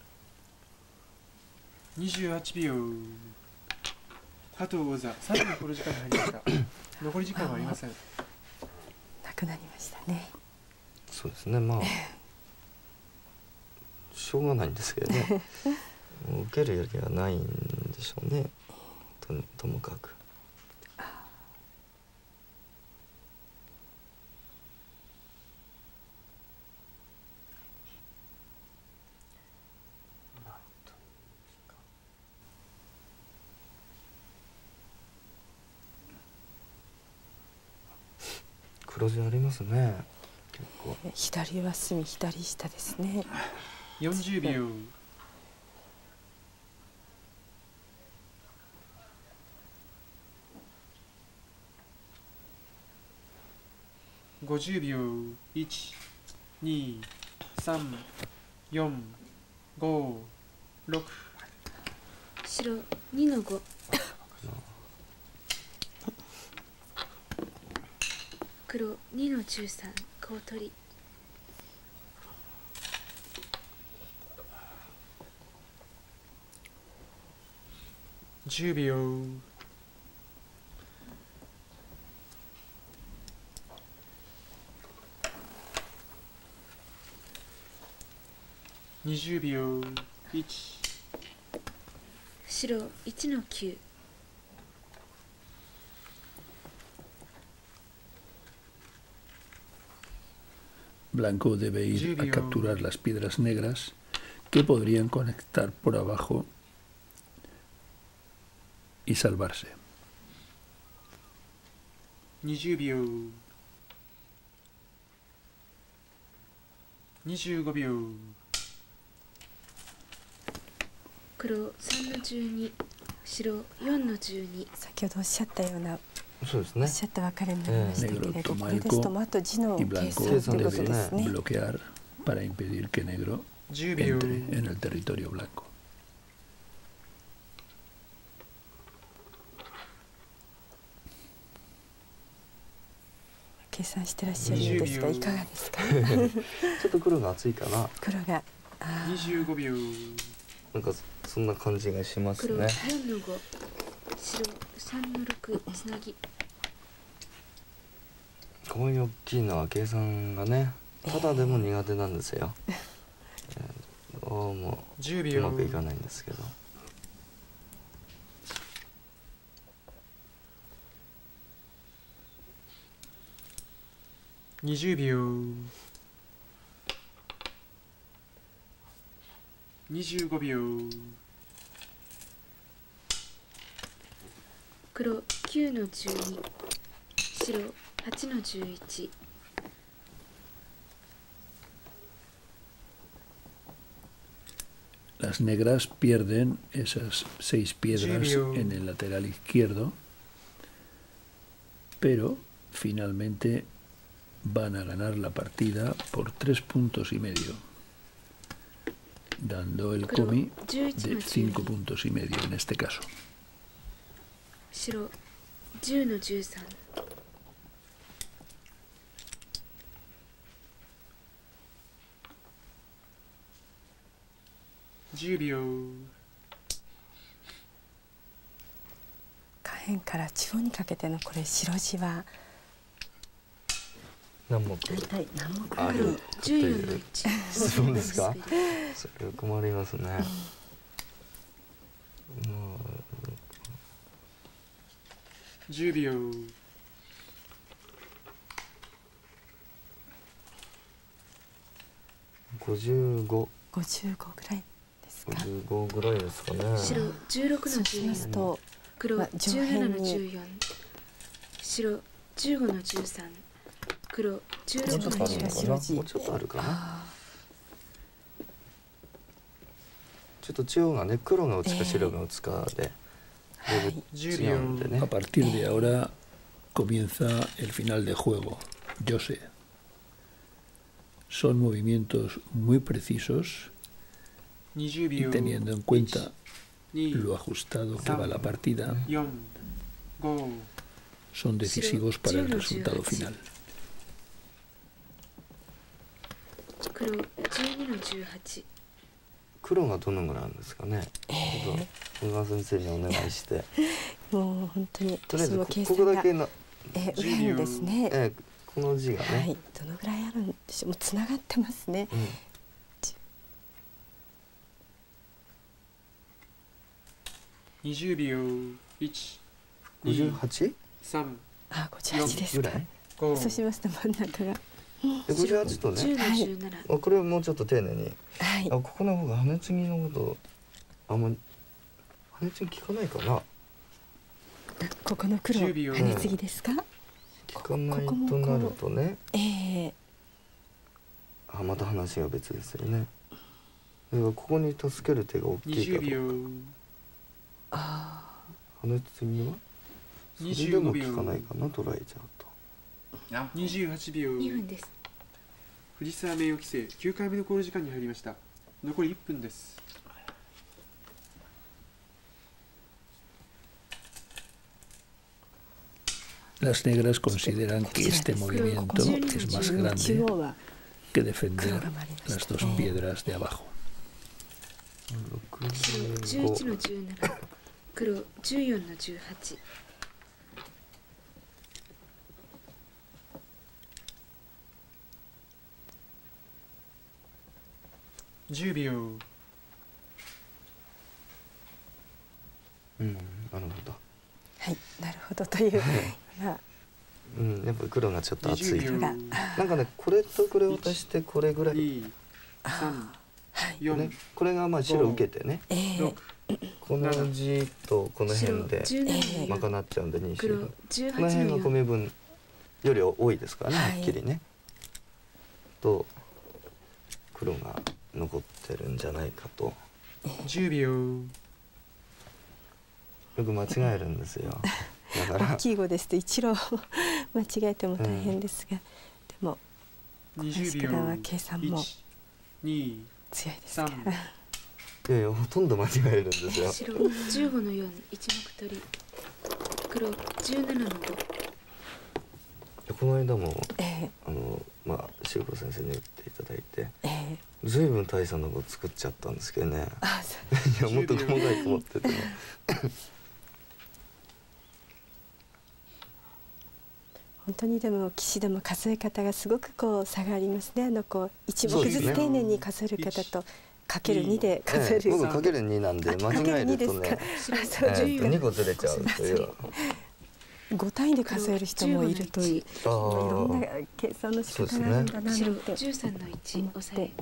にじゅうはちびょう。加藤王座さんびょうの考慮時間に入りました。残り時間はありません。 なくなりましたね。 そうですね。まあしょうがないんですけどね。もう受けるよりはないんでしょうね。と, ともかく。黒地ありますね。結構。 左は隅、左下ですね。 よんじゅうびょう。ごじゅうびょう。いち、に、さん、よん、ご、ろく。 白にのご。黒にのじゅうさん、コウ取り。 じゅうびょう。にじゅうびょう。いち。 白いちのきゅう。 Blanco debe ir a capturar las piedras negras que podrían conectar por abajo y salvarse. veinte秒25秒黒さんのじゅうに、白よんのじゅうに。 先ほどおっしゃったような、 そうですね。 おっしゃった分かれになりましたけれど、これですともあと地の y 計 blanco 算ということですね。 debe bloquear para impedir que negro entre en el territorio blanco. 計算してらっしゃるようですが、いかがですか。 ちょっと黒が厚いかな。 黒がにじゅうごびょう。 なんかそんな感じがしますね。 黒よんのご、白さんのろくつなぎ。 こういう大きいのは計算がね、ただでも苦手なんですよ。えー、どうもうまくいかないんですけど。 にじゅうびょう。にじゅうごびょう。 黒きゅうのじゅうに、白はちのじゅういち。 Las negras pierden esas seis piedras en el lateral izquierdo, pero finalmente van a ganar la partida por tres puntos y medio, dando el comi de cinco puntos y medio en este caso. 白じゅうのじゅうさん。 じゅうびょう。 下辺から中央にかけてのこれ白地は何目大体何目あるじゅうよんのいち。 するんですか。それは困りますね。 じゅうびょう。 ごじゅうご。 ごじゅうごぐらいですか。 ごじゅうごぐらいですかね。 白じゅうろくのじゅうよん。黒じゅうななのじゅうよん。白じゅうごのじゅうさん。黒じゅうろくのじゅうはち。 もうちょっとあるかな。ちょっと中央がね、黒が打つか白が打つかで、違うんでね。 A partir de ahora comienza el final de juego. Yo sé. Son movimientos muy precisos y teniendo en cuenta lo ajustado que va la partida, son decisivos para el resultado final. 黒じゅうにのじゅうはち。 黒がどのぐらいあるんですかね。ちょっと小川先生にお願いして。 もう本当にとりあえずこここだけの、 えー、上ですね。 えー、この字がね、 はい、どのぐらいあるんでしょう。もうつながってますね。うん、 にじゅうびょう。いち、 ごじゅうはち、 さん、 あ、ごじゅうはちですか。そうしますと真ん中が。 ごじゅうはちとね、あ、これはもうちょっと丁寧に、はい、あ、ここの方が羽継ぎのことあんまり羽継ぎ効かないかな。 ここの黒羽継ぎですか。 効かないとなるとね、 ええー、 あ、また話が別ですよね。だからここに助ける手が大きいかどうか。ああ、羽継ぎはそれでも効かないかな、捉えちゃうと。 にじゅうはちびょう。 にふんです。 藤沢名誉棋聖きゅうかいめの考慮時間に入りました。残りいっぷんです。 Las negras consideran que este movimiento es más grande que defender las dos piedras de abajo. じゅういちのじゅうなな、黒じゅうよんのじゅうはち。 じゅうびょう。 うん、なるほど。 はい、なるほどという、まあうん、やっぱり黒がちょっと厚い。なんかね、これとこれを足してこれぐらい。ね、これがまあ白受けてね。この字とこの辺で賄っちゃうんでに白。この辺が米分より多いですからね、はっきりね。と黒が残ってるんじゃないかと。じゅうびょう。よく間違えるんですよ。だから大きい語ですと一路間違えても大変ですが、うん、でも小林九段は計算も強いですから。いやいや、ほとんど間違えるんですよ。 白じゅうごのよん、一目取り。黒じゅうななのご。 この間も、えー、あのまあ修子先生に言っていただいて、えー、ずいぶん大差の碁作っちゃったんですけどね。あ、そう。いや、もっと細かいと思ってても。 本当にでも棋士でも数え方がすごくこう差がありますね。あのこう一目ずつ丁寧に数える方とかけるにで数える。 僕かけるになんで間違えるとね、にこずれちゃうという。 ご単位で数える人もいるという、いろんな計算の仕方があるんだなって。 じゅうさんのいち押さえ。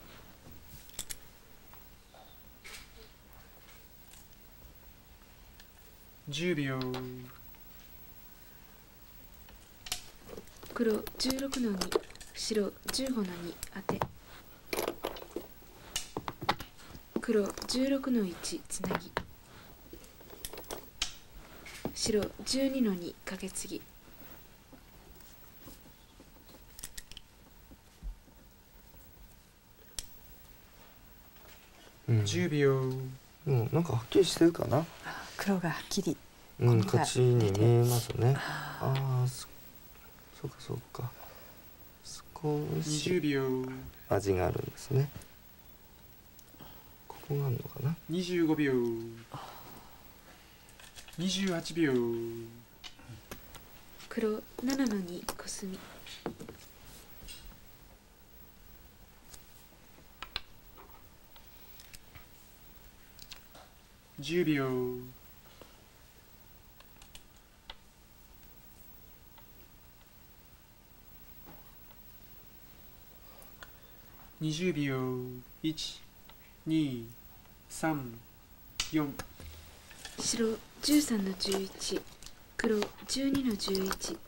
じゅうびょう。 黒じゅうろくのに、白じゅうごのに当て。黒じゅうろくのいちつなぎ。白じゅうにのにかけ継ぎ。 じゅうびょう。 もうなんかはっきりしてるかな。 黒がはっきり。 うん、勝ちに見えますね。ああ、そうかそうか。少し味があるんですね。ここがあるのかな。 にじゅうごびょう。にじゅうはちびょう。 黒ななのにコスミ。 じゅうびょう。にじゅうびょう。いち、に、さん、よん。 白じゅうさんのじゅういち、黒じゅうにのじゅういち。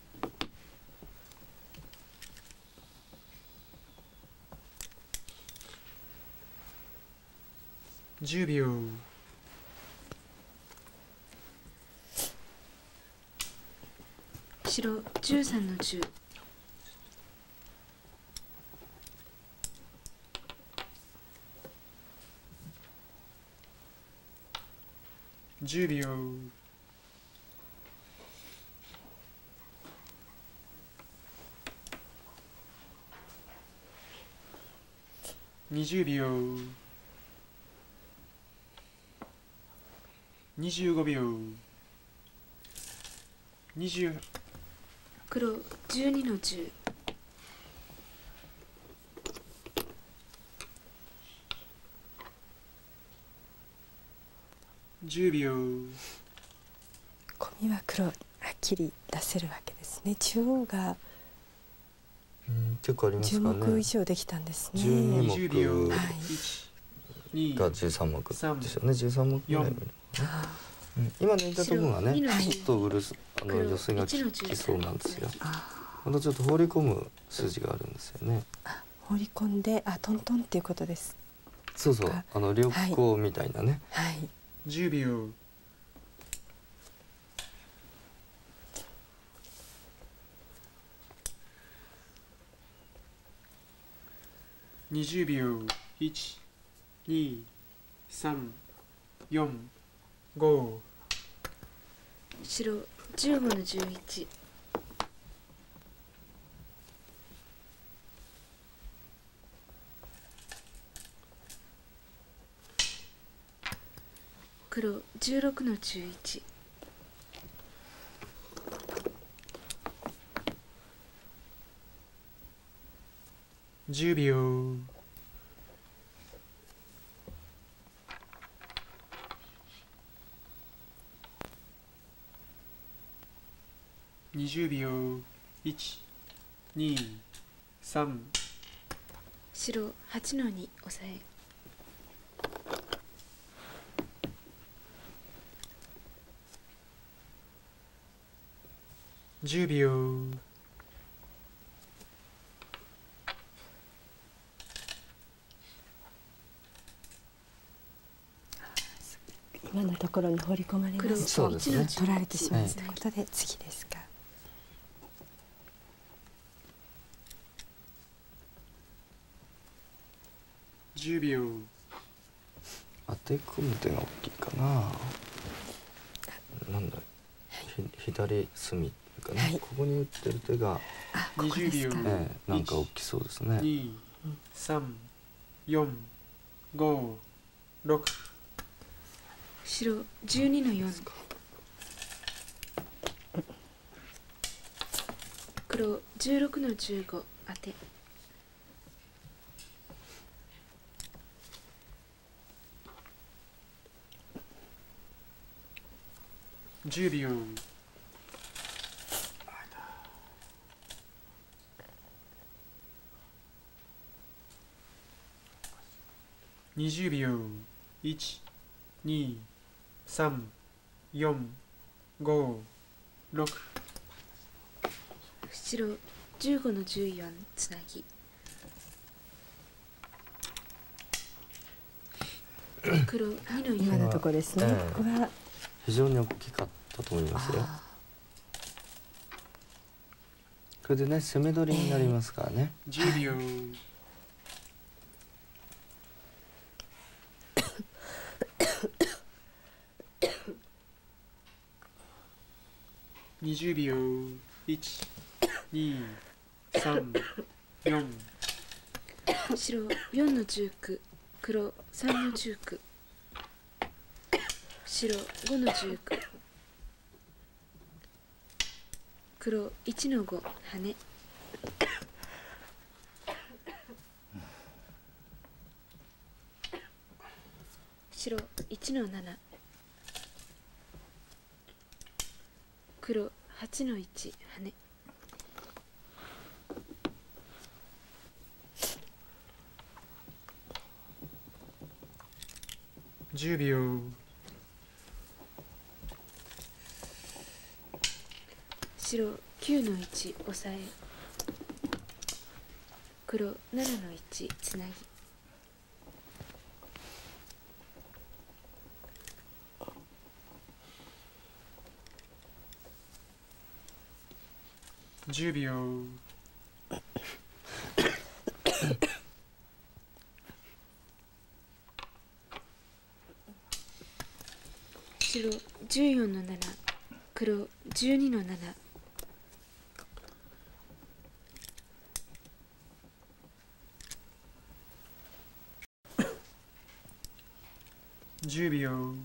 じゅうびょう。 白じゅうさんのじゅう。 じゅうびょう。にじゅうびょう。にじゅうごびょう。にじゅう。 黒じゅうにのじゅう。 じゅうびょう。 コミは黒はっきり出せるわけですね。中央が結構ありますかね。 じゅう目以上できたんですね。 じゅうに目はいがじゅうさん目ですよね。じゅうさん目ぐらい見る、ね、うん、今抜いたところがね、ちょっとうるすあの寄せがききそうなんですよ。またちょっと放り込む筋があるんですよね。 放り込んで、あ、トントンっていうことです。 そうそう、あの緑光みたいなね。 はい。 じゅうびょう。にじゅうびょう。いち、に、さん、よん、ご。 白じゅうごのじゅういち。黒じゅうろくのじゅういち。 じゅうびょう。ににじゅうびょう。いち、に、さん。 白はちのに押さえ。 じゅうびょう。 今のところに放り込まれますと、ね、取られてしまうということで、次ですか。 じゅうびょう。 当て込む手が大きいかな。なんだ、ひ左隅かな、はい、ここに打ってる手がにじゅうびょう、 ええ、なんか大きそうですね。 に、さん、よん、ご、ろく。 白じゅうにのよん。黒じゅうろくのじゅうご当て。 じゅうびょう。にじゅうびょう。いち、に、さん、よん、ご、ろく。 白じゅうごのじゅうよんつなぎ。黒にのよん。 今のところですね、えー、ここは非常に大きかったと思いますよ。これでね、攻め取りになりますからね。 えー、じゅうびょう。にじゅうびょう。いち、に、さん、よん。 白よんのじゅうきゅう、黒さんのじゅうきゅう。白ごのじゅうきゅう。黒いちのご跳ね。白いちのなな。黒はちのいち跳ね。 じゅうびょう。 白きゅうのいち押さえ。黒ななのいちつなぎ。 じゅうびょう。 白じゅうよんのなな、黒じゅうにのなな。 じゅうびょう。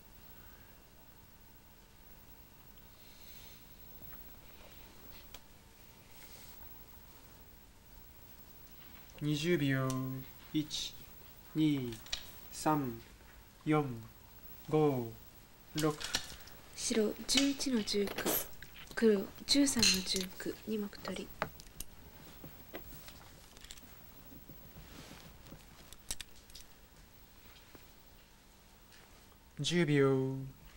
にじゅうびょう。いち、に、さん、よん、ご、ろく。 白じゅういちのじゅうきゅう、黒じゅうさんのじゅうきゅう、に目取り。 じゅうびょう。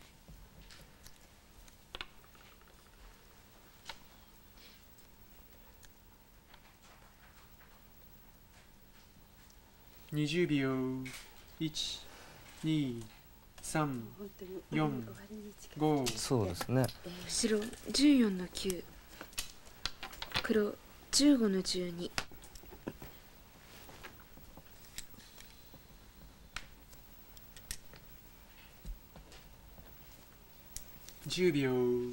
にじゅうびょう。いち、に、さん、よん、ご。 そうですね。 白じゅうよんのきゅう、黒じゅうごのじゅうに。 じゅうびょう。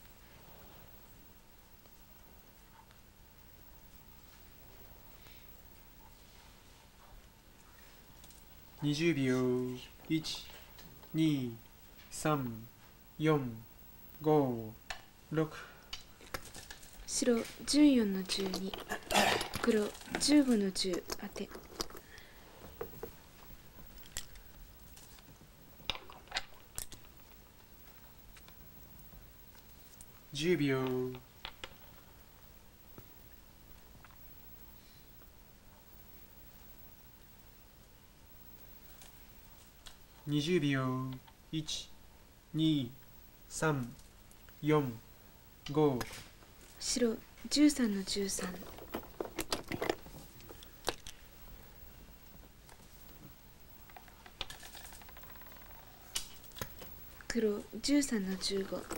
にじゅうびょう。いち、に、さん、よん、ご、ろく。 白じゅうよんのじゅうに、黒じゅうごのじゅう当て。 じゅうびょう。 にじゅうびょう。いち、に、さん、よん、ご。 白じゅうさんのじゅうさん。黒じゅうさんのじゅうご。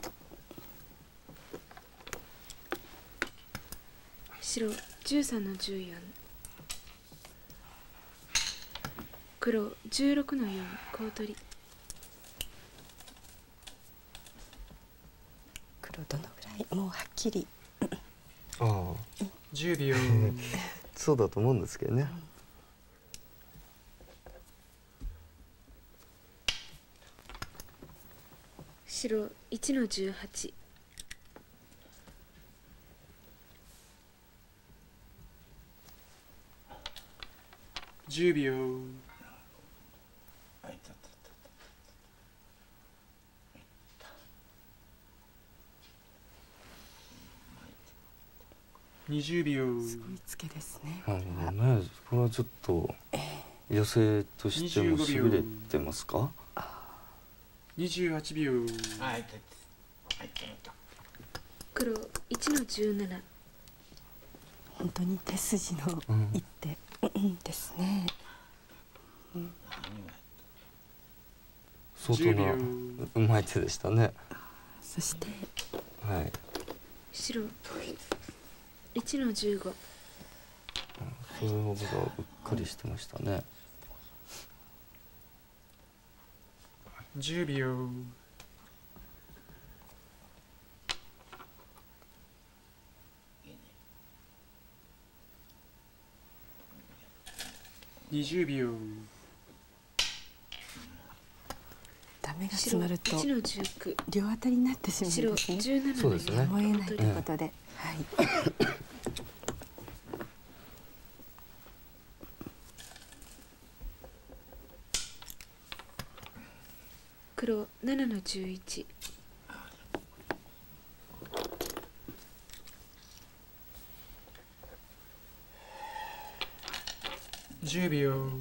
白じゅうさんのじゅうよん。黒じゅうろくのよん。コウ取り。 黒どのぐらいもうはっきり。 ああじゅうびょう。 そうだと思うんですけどね。 白いちのじゅうはち。 じゅうびょう。にじゅうびょう。 すごいつけですね。 なるほどね。これはちょっと寄せとしても優れてますか？ にじゅうはちびょう。 黒いちのじゅうなな。 本当に手筋の一手、うん、ですね。うん、 相当なうまい手でしたね。 そしてはい。 白いちのじゅうご。 それほどうっかりしてましたね。 じゅうびょう。にじゅうびょう。 ダメが詰まるといちのじゅうきゅう。 両当たりになってしまうんですね。 白じゅうななのそうですね。 やむを得ないということで、はい。 黒ななのじゅういち。 じゅうびょう。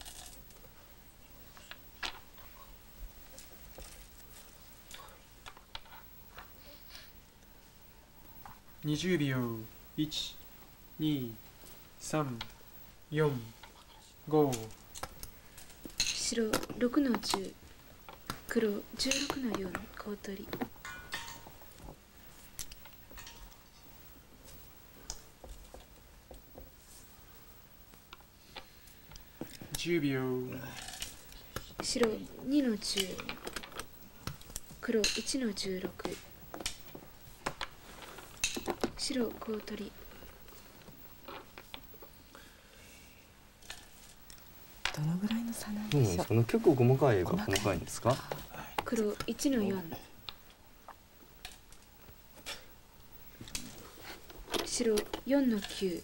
にじゅうびょう。いち、に、さん、よん、ご。 白ろくのじゅう。黒じゅうろくのよん。コウ取り。 じゅうびょう。 白にのじゅう。黒いちのじゅうろく。白コウ取り。 どのぐらいの差なんでしょう。 その結構細かいが細かいんですか？ 黒いちのよん。白よんのきゅう。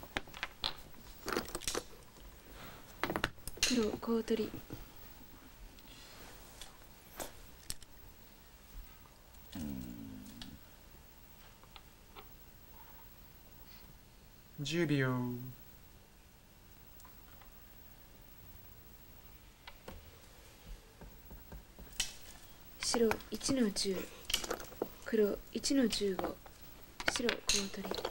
黒コウ取り。 じゅうびょう。 白いちのじゅう。黒いちのじゅうご。白コウ取り。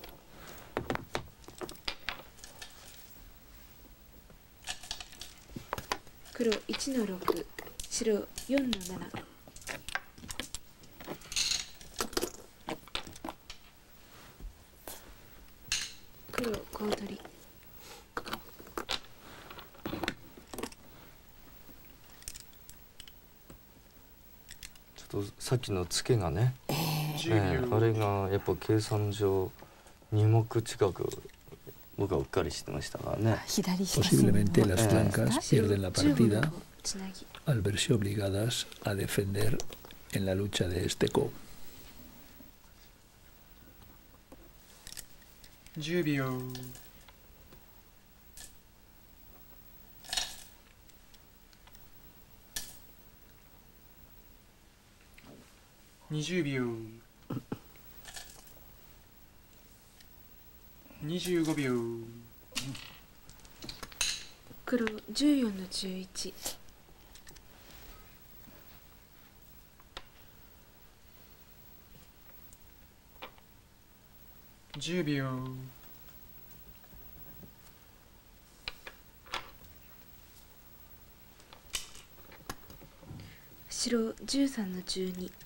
黒いちのろく。白よんのなな。黒コウ取り。 ちょっとさっきのツケがね、 えーえー、あれがやっぱ計算上に目近く僕はうっかりしてましたからね。 Posiblemente las blancas pierden la partida al verse obligadas a defender en la lucha de este ko. じゅうびょう。にじゅうびょう。にじゅうごびょう。 黒じゅうよんのじゅういち。 じゅうびょう。 白じゅうさんのじゅうに。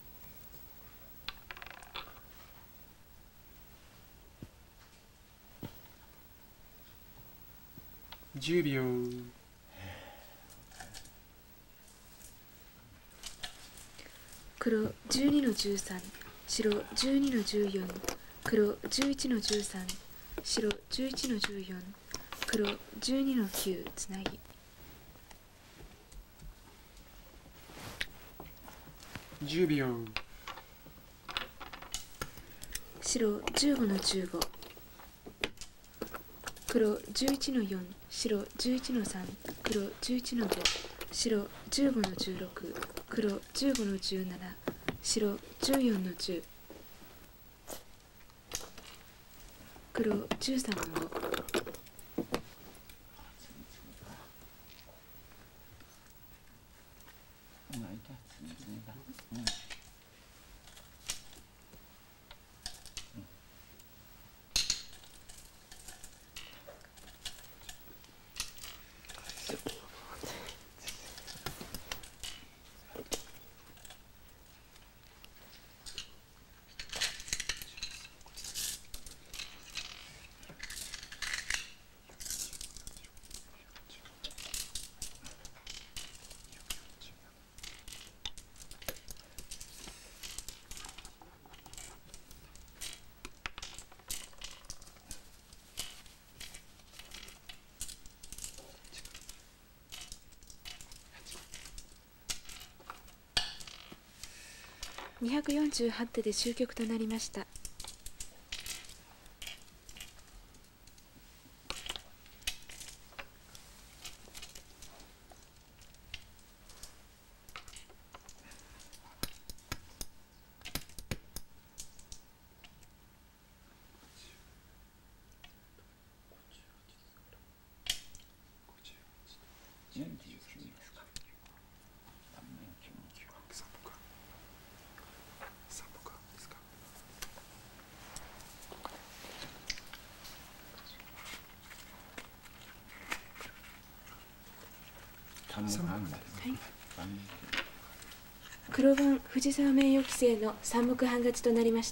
じゅうびょう。 黒じゅうにのじゅうさん、白じゅうにのじゅうよん、黒じゅういちのじゅうさん、白じゅういちのじゅうよん、黒じゅうにのきゅう、つなぎ。 じゅうびょう。 白じゅうごのじゅうご、黒じゅういちのよん、白じゅういちのさん、黒じゅういちのご、白じゅうごのじゅうろく、黒じゅうごのじゅうなな、白じゅうよんのじゅう、黒じゅうさんのご。にひゃくよんじゅうはち手で終局となりました。黒番藤沢名誉棋聖の三目半勝ちとなりました。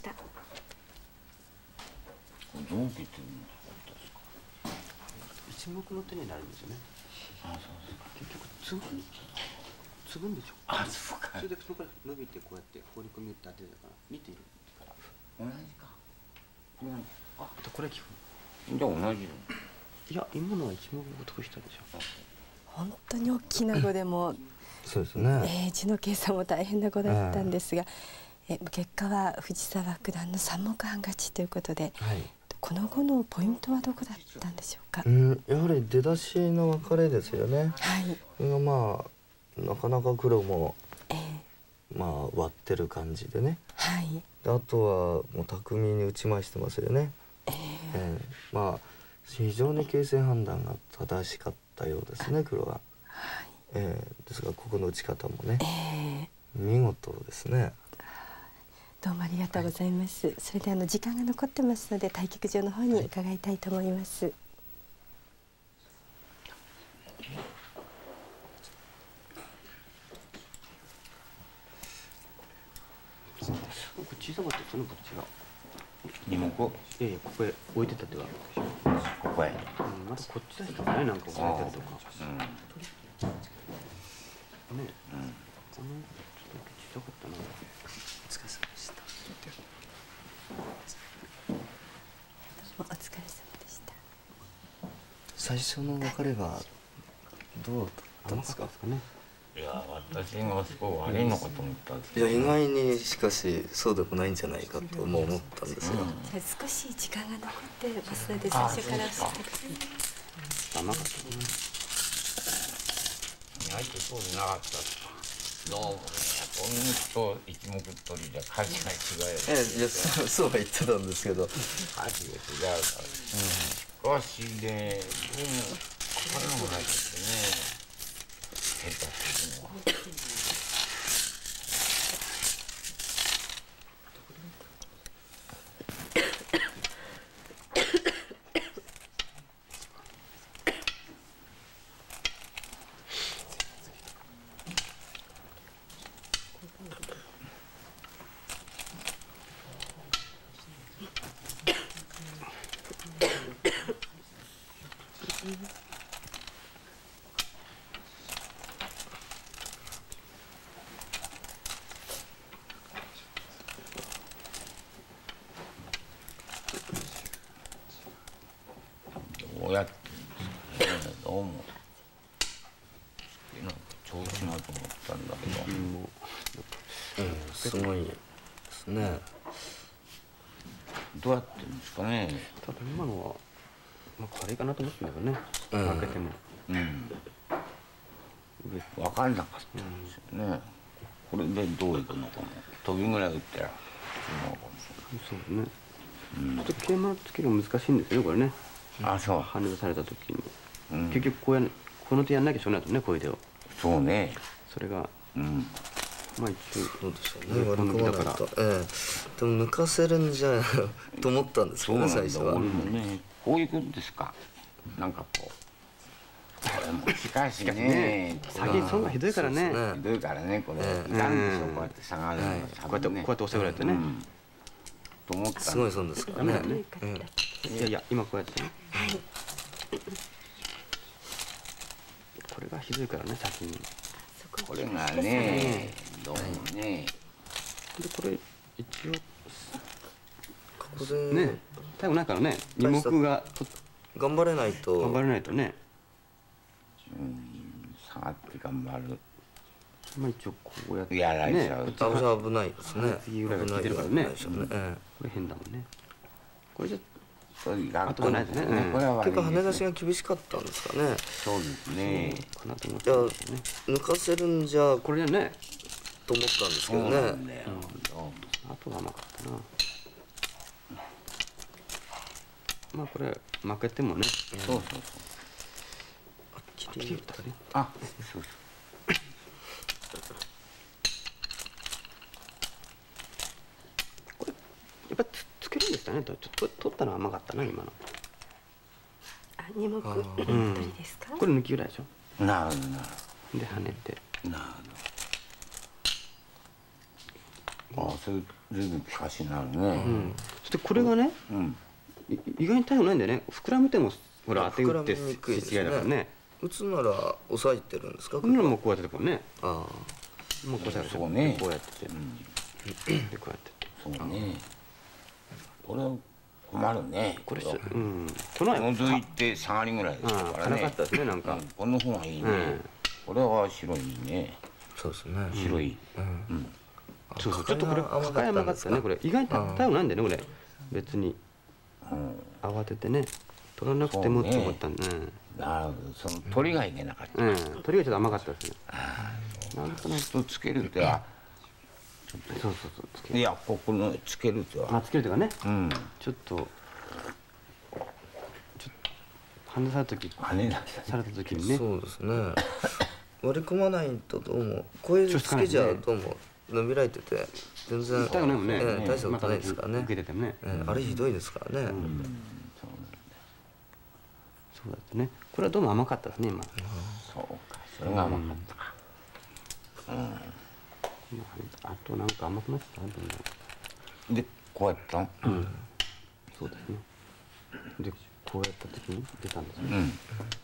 どう受けてるのですか。 一目の手になるんですよね。 あ、そうですか。 結局継ぐ継ぐんでしょ。 あ、そうか。 それでそこから伸びてこうやって放り込み立てだから見ているから。 同じか。同じ。 あ、これ聞く。 じゃあ同じよ。 いや、今のは一目を得したでしょ。 本当に大きな碁でも、 そうですね。 えー、字の計算も大変な碁だったんですが、えー、結果は藤沢九段の三目半勝ちということで、はい、この碁のポイントはどこだったんでしょうか。 うん、やはり出だしの分かれですよね。 はい。 それがまあなかなか黒も、 えー、まあ割ってる感じでね。 はい。 であとはもう巧みに打ち回してますよね。えーえー、まあ非常に形勢判断が正しかったようですね、黒は。はい、えー、ですがここの打ち方もね、えー、見事ですね。 どうもありがとうございます。はい、それであの時間が残ってますので対局場の方に伺いたいと思います。はい、 小さかったそのこっちが。 二目。 ええ、ここへ置いてたってわけでしょ。 ここへ。 うん、またこっちだしたかね、なんか置かれてるとか。うん。ね、うん、このちょっと小さかったな。お疲れ様でした。 お疲れ様でした。 最初の別れがどうだったんですか。 いや、私がすごい悪いのかと思ったんですけど。いや、意外にしかしそうでもないんじゃないかとも思ったんですが。うん、 少し時間が残ってますので最初から教えてください。 甘かったね。 意外とそうでなかった。どうもね、本当一目取りじゃ数が違う。 ええ、いや、そう、そうは言ってたんですけど。 数が違うから。うん、しかしね、どうも分からもないですね。下手するのは。 調子なと思ったんだけど、 うん、すごいですね。 どうやってるんですかね。 多分今のは、まあ、軽いかなと思ってんだけどね、開けても。 うん、分かんなかったんですよね。これでどういくのかも飛びぐらい打ったらそうね、ちょっと桂馬つけるの難しいんですよねこれね。 あ、そう。 跳ね出された時に結局こうやこの手やんなきゃしょうがないとね、こういう手を。 そうね。 それがうんまあ一応どうでしょうね、悪くはないと。ええ、でも抜かせるんじゃと思ったんですけどね、最初は。 こういうことですか。なんかこうこれもしかしね、 先損がひどいからね。 ひどいからね、これいかんでしょ、こうやって下がるの。こうやってこうやって押してくれてね。 と思った。すごい損ですからね。 いやいや今こうやってね。これがひどいからね、先に。 これがね、どうもね。 でこれ一応ここでね、最後ないからね、二目が頑張れないと。 頑張れないとね。 うん、下がって頑張る。 まあ一応こうやってやられちゃう。 危ないですね。 次ぐらいが効いてるからね。これ変だもんね。これじゃあとはないですね。 結構跳ね出しが厳しかったんですかね。 そうですね。 かなと思ってね。抜かせるんじゃこれねと思ったんですけどね。 あとは甘かったな。まあこれ負けてもね。 そうそうそう。 きれいだったね。 あ、そうそう。 これやっぱつつけるんでしたね。ちょっと取ったのは甘かったな今の。 あ、二目取りですか。 これ抜きぐらいでしょ。 なるほどなるほど。で跳ねて。 なるほど。あ、それ随分利かしになるね。 そしてこれがね、意外に大変ないんだよね。膨らめてもほら当て打って違いだからね。 打つなら押さえてるんですか。 こんなのもこうやってこうね。ああ。もうこうやってそうね。 こうやってて。でこうやってて。 そうね。これ困るね。 これうん。この覗いて下がりぐらいですからね。 辛かったですねなんか。 この方がいいね。これは白いね。 そうですね。 白い。 うん。そうそう。ちょっとこれ高い甘かったねこれ。意外に高いなんだよねこれ。別に慌ててね取らなくてもって思ったんで。 なるほど、その鳥がいけなかった。 うん、鳥がちょっと甘かったですね。 なんとなくつける手は。 そうそうそう、 つける。いや、ここのつける手は。 あ、つける手がね。 うん。 ちょっと。ちょっと。跳ねされた時。 跳ねされた時にね。 そうですね。割り込まないとどうも、こういうつけじゃどうも伸びられてて。全然。 痛くないもんね。 大したことないですからね。 受けててもね。 あれひどいですからね。 そうだったね。これはどうも甘かったですね今。 そうか、それが甘かったか。うん。 あとなんか甘くなってたんだで、こうやったの？ うん。そうですね。で、こうやった時に出たんですね。うん。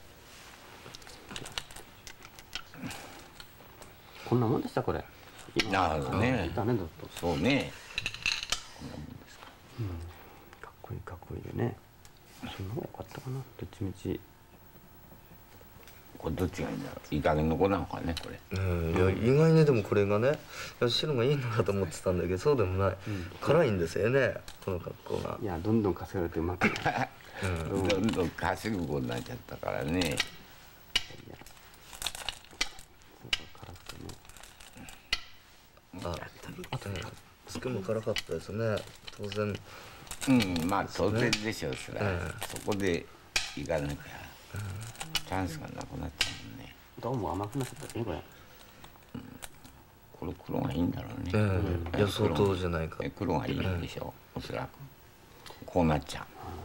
こんなもんでしたこれ。 なるほどね。 だねだと。 そうね。こんなもんですか。 うん。かっこいいかっこいいよね。その方が良かったかな。どっちみち。 これどっちがいいんだろう。いい加減の子なのかねこれ。 うん、いや意外にでもこれがね、白がいいのかと思ってたんだけどそうでもない。辛いんですよねこの格好が。 いやどんどん稼がれてうまく。 どんどん稼ぐことになっちゃったからね。 あ、つけも辛かったですね当然。 うん、まあ当然でしょうそれは。そこでいかなきゃチャンスがなくなっちゃうもんね。 どうも甘くなっちゃったねこれ。 これ黒がいいんだろうね。 いや相当じゃないか。 黒がいいんでしょうおそらく。こうなっちゃ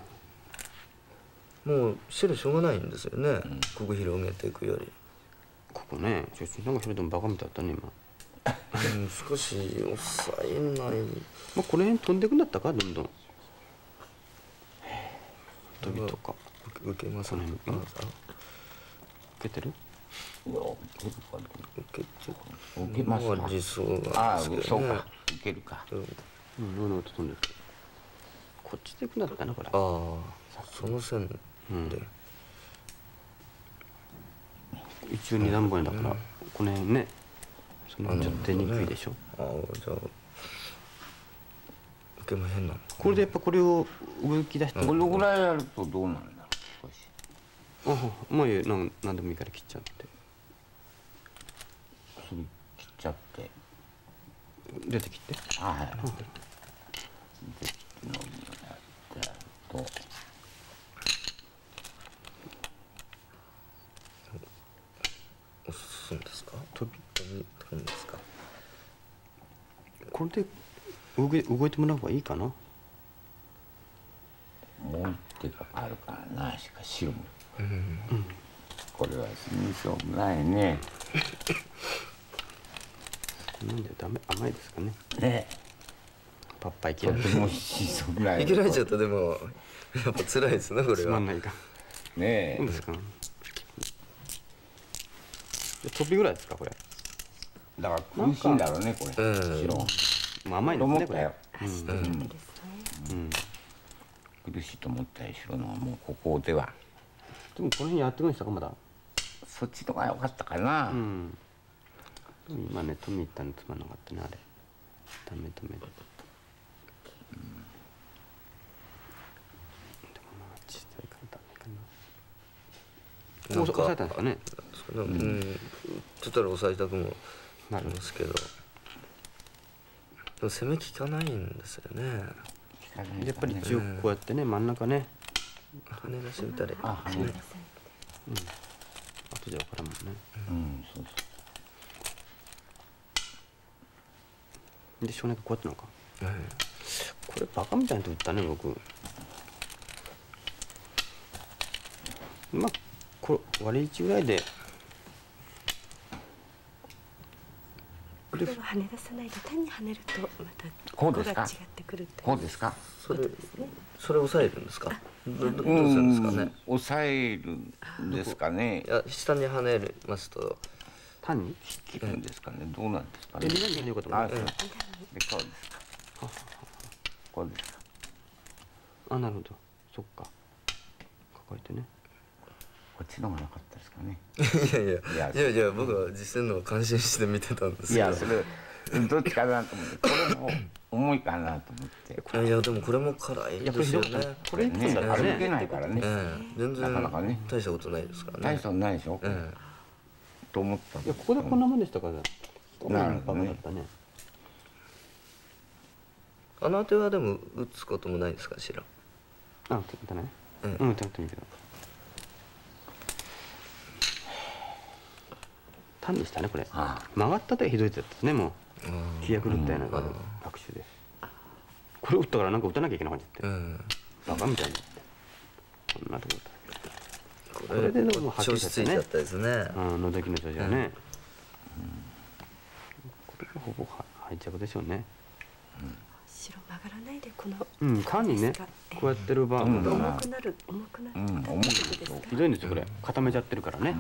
う。もう白しょうがないんですよね。ここ広げていくより。 ここね、なんかそれでもバカみたいだったね今。 少し抑えない。 まあこの辺飛んでくんだったかどんどん。飛びとか受けますね。 受けてる？ 受けちゃう。受けますか。 理想が。 ああ、そうか。受けるか。 うん、どんどん飛んでる。こっちで行くんだったなこれ。 ああ、その線で。 一応二段棒だからここの辺ね、そのちょっと出にくいでしょ。 ああ、じゃあ受けも変なの。 これでやっぱこれを動き出して、 これぐらいやるとどうなるんだろう。少し。 あ、もういい、なんなんでもいいから切っちゃって。 切っちゃって。 出てきて。 あ、はい。出てきてのやってやると。 押すんですか。飛び飛び飛ぶんですか。 これで動い動いてもらう方がいいかな。 もう一手があるからな、しかし白も。うん。これは死にそうもないね。 なんでダメ、甘いですかね。 ね。 パッパいけない。 とても死にそうもない。 いけないちゃったでもやっぱ辛いですねこれは。 つまんないか。 ねえ。 そうですか。飛びぐらいですかこれ。 だから苦しいんだろうねこれ。白。 もう甘いのねこれ。 うん。 苦しいと思った白のはもうここでは。 でもこの辺やってくんしたかまだ。 そっちのが良かったかな。うん。 今ね富行ったのつまんなかったねあれ。ダメダメ。でもまあ小さいからダメかな。なんか押さえたんですかね。 うん。ちょっと押さえたくもなりますけど。でも攻め効かないんですよね。 やっぱり一応こうやってね真ん中ね。 跳ね出し打たれ。 あ、跳ね。うん。 後でわからんもんね。 うん、そうそう。 で少年がこうやってのか。これバカみたいなと打ったね僕。まあこれ割り一ぐらいで。 これは跳ね出さないで単に跳ねるとまたこうですか。 違ってくるって。 こうですか。 それそれ抑えるんですか。どどうするんですかね。 抑えるんですかね。 いや下に跳ねますと単に引けるんですかね。どうなんですかね。 え、二段に跳ねることもある。 で、こうですか。こうですか。 あ、なるほど。そっか。抱えてね。 こっちの方がなかったですかね。 いやいやいやいや僕は実践のを感心して見てたんですいやそれどっちかなと思ってこれも重いかなと思って。 いやでもこれも辛いですよね。 これね歩けないからね。 全然なかなかね大したことないですからね。 大したことないでしょ。と思った。 いやここでこんなもんでしたから。なるほどね。 あの手はでも打つこともないですか白。 あ、打ったね。うん、打ってみて。単でしたねこれ。曲がった手ひどいやつですねもう。気が狂ったような拍手で。これ打ったからなんか打たなきゃいけなかったって。バカみたいに。こんなとここれででも調子ついちゃったですね。 うん、のぞきの調子はね。これがほぼ敗着でしょうね。 白曲がらないでこの。 うん、単にねこうやってる場合重くなる重くなる。重いですか。 ひどいんですよこれ固めちゃってるからね。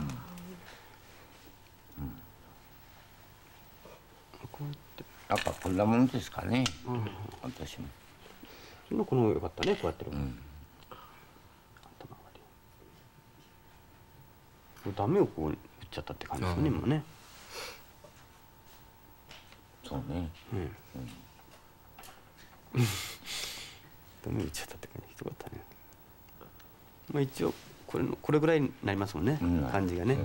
やっぱこんなもんですかね。私も。 そのこの方が良かったねこうやってる。ダメをこう打っちゃったって感じですね今ね。 そうね。 ダメ打っちゃったって感じひどかったね。まあ一応これのこれぐらいになりますもんね感じがね。で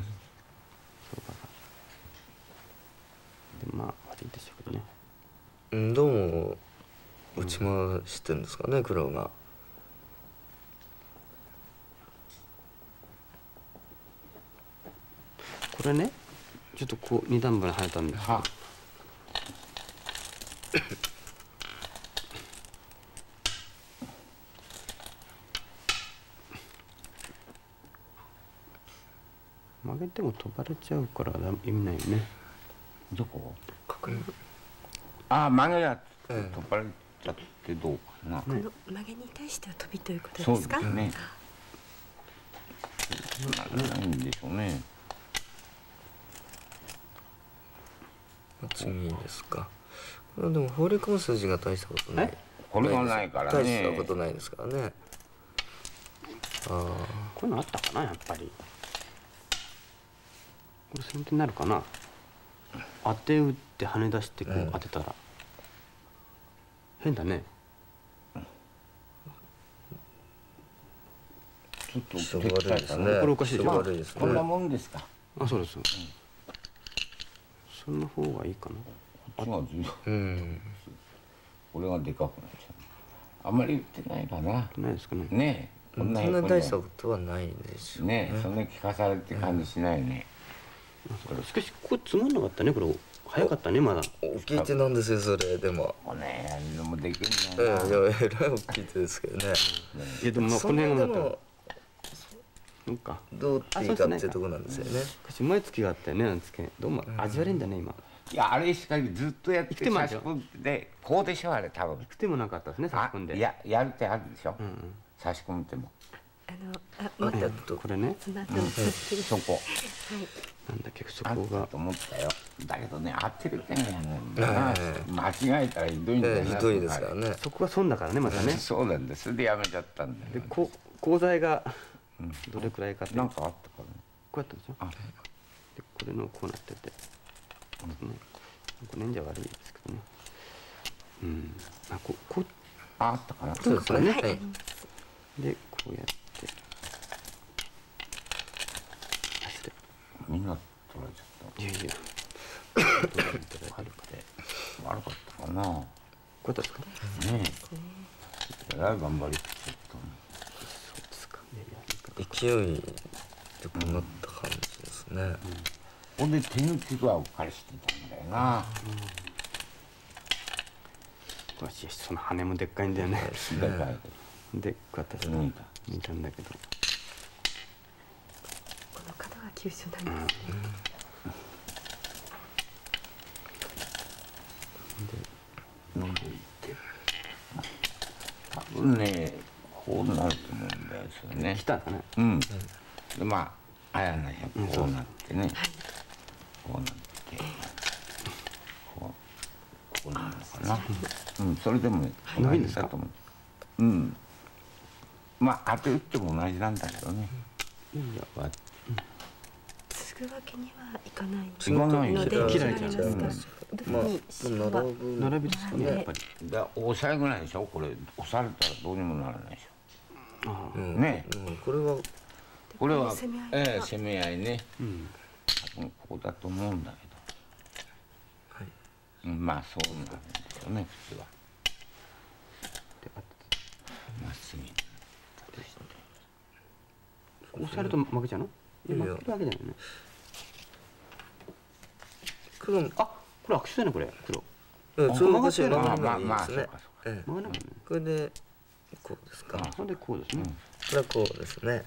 まあ悪いでしょうけどね。 うんどうも打ち回してるんですかね黒が。 これねちょっとこう二段分跳ねたんですけど。曲げても飛ばれちゃうから意味ないよね。 どこ？ここ。あ、曲げや飛ばれちゃってどうかな。 この曲げに対しては飛びということですか？ そうですね。ないんでしょうね。 次ですか。これでも放り込む筋が大したことない。 放り込まないからね。 大したことないですからね。ああ。 こういうのあったかなやっぱり。これ先手になるかな。 当て打って跳ね出してこう当てたら変だね。 ちょっと気色悪いですね。 これおかしいでしょ。 こんなもんですか。 あ、そうです。その方がいいかな。 こっちがずっと、うん、これがでかくなっちゃう。あんまり売ってないかな。 ないですかね。 ねえ、 そんな大したことはないですよね。そんな聞かされて感じしないね。 しかしここつまんなかったね。これ早かったねまだ。 大きい手なんですよそれでも。 これね、でもできるんだよな。いやえらい大きい手ですけどね。 いやでもこの辺がまた。そうか。 どうっていいかっていうとこなんですよね。 昔前付きがあったよねなんつけ。どうも味悪いんだね今。 いやあれしかりずっとやって差し込んでこうでしょあれ多分。 いくてもなかったですね差し込んで。 いややるってあるでしょ。差し込むっても。 あのあまたこれね。 そこ。 なんだっけそこが。 と思ったよ。だけどね合ってる点がね間違えたらひどいんだよね。 ひどいですからね。 そこが損だからねまたね。 そうなんです。それでやめちゃったんだよ。 でこ鋼材がどれくらいかって。 なんかあったかね。 こうやったでしょ。でこれのこうなってて。年じゃ悪いですけどね。うん。あここあったかな。 そうですね。でこうやって。 みんな取られちゃった。 いやいや。 悪かったかな。こうやったですか。 ねえ。えらい頑張りちょっと。勢いでこうなった感じですね。 ほんで手抜き具合を借りしてたんだよな。 わしその羽もでっかいんだよね。でこうやって抜いた抜いたんだけど。 この角が急所なんですね。 で飲んでいって多分ねこうなると思うんだよそれね。 来たかね。 うん。でまああやなやこうなってね。こうなってこうこうなるのかな。うんそれでも伸びんですか。 うん。まあ当て打っても同じなんだけどね。 いや継ぐわけにはいかない。 継がないので切られちゃう。 まあ並ぶ並びですかねやっぱり。 だ押さえぐらいでしょこれ押されたらどうにもならないでしょ。ね。 これはこれはええ攻め合いね。ここだと思うんだけど。まあそうなんですよね普通は。まっすぐ。 押さえると負けちゃうの？いや負けるわけじゃないね。 黒あこれ握手だねこれ黒。 うんそう曲がってるのがいいまあですね。これでこうですか。 これでこうですね。 これはこうですね。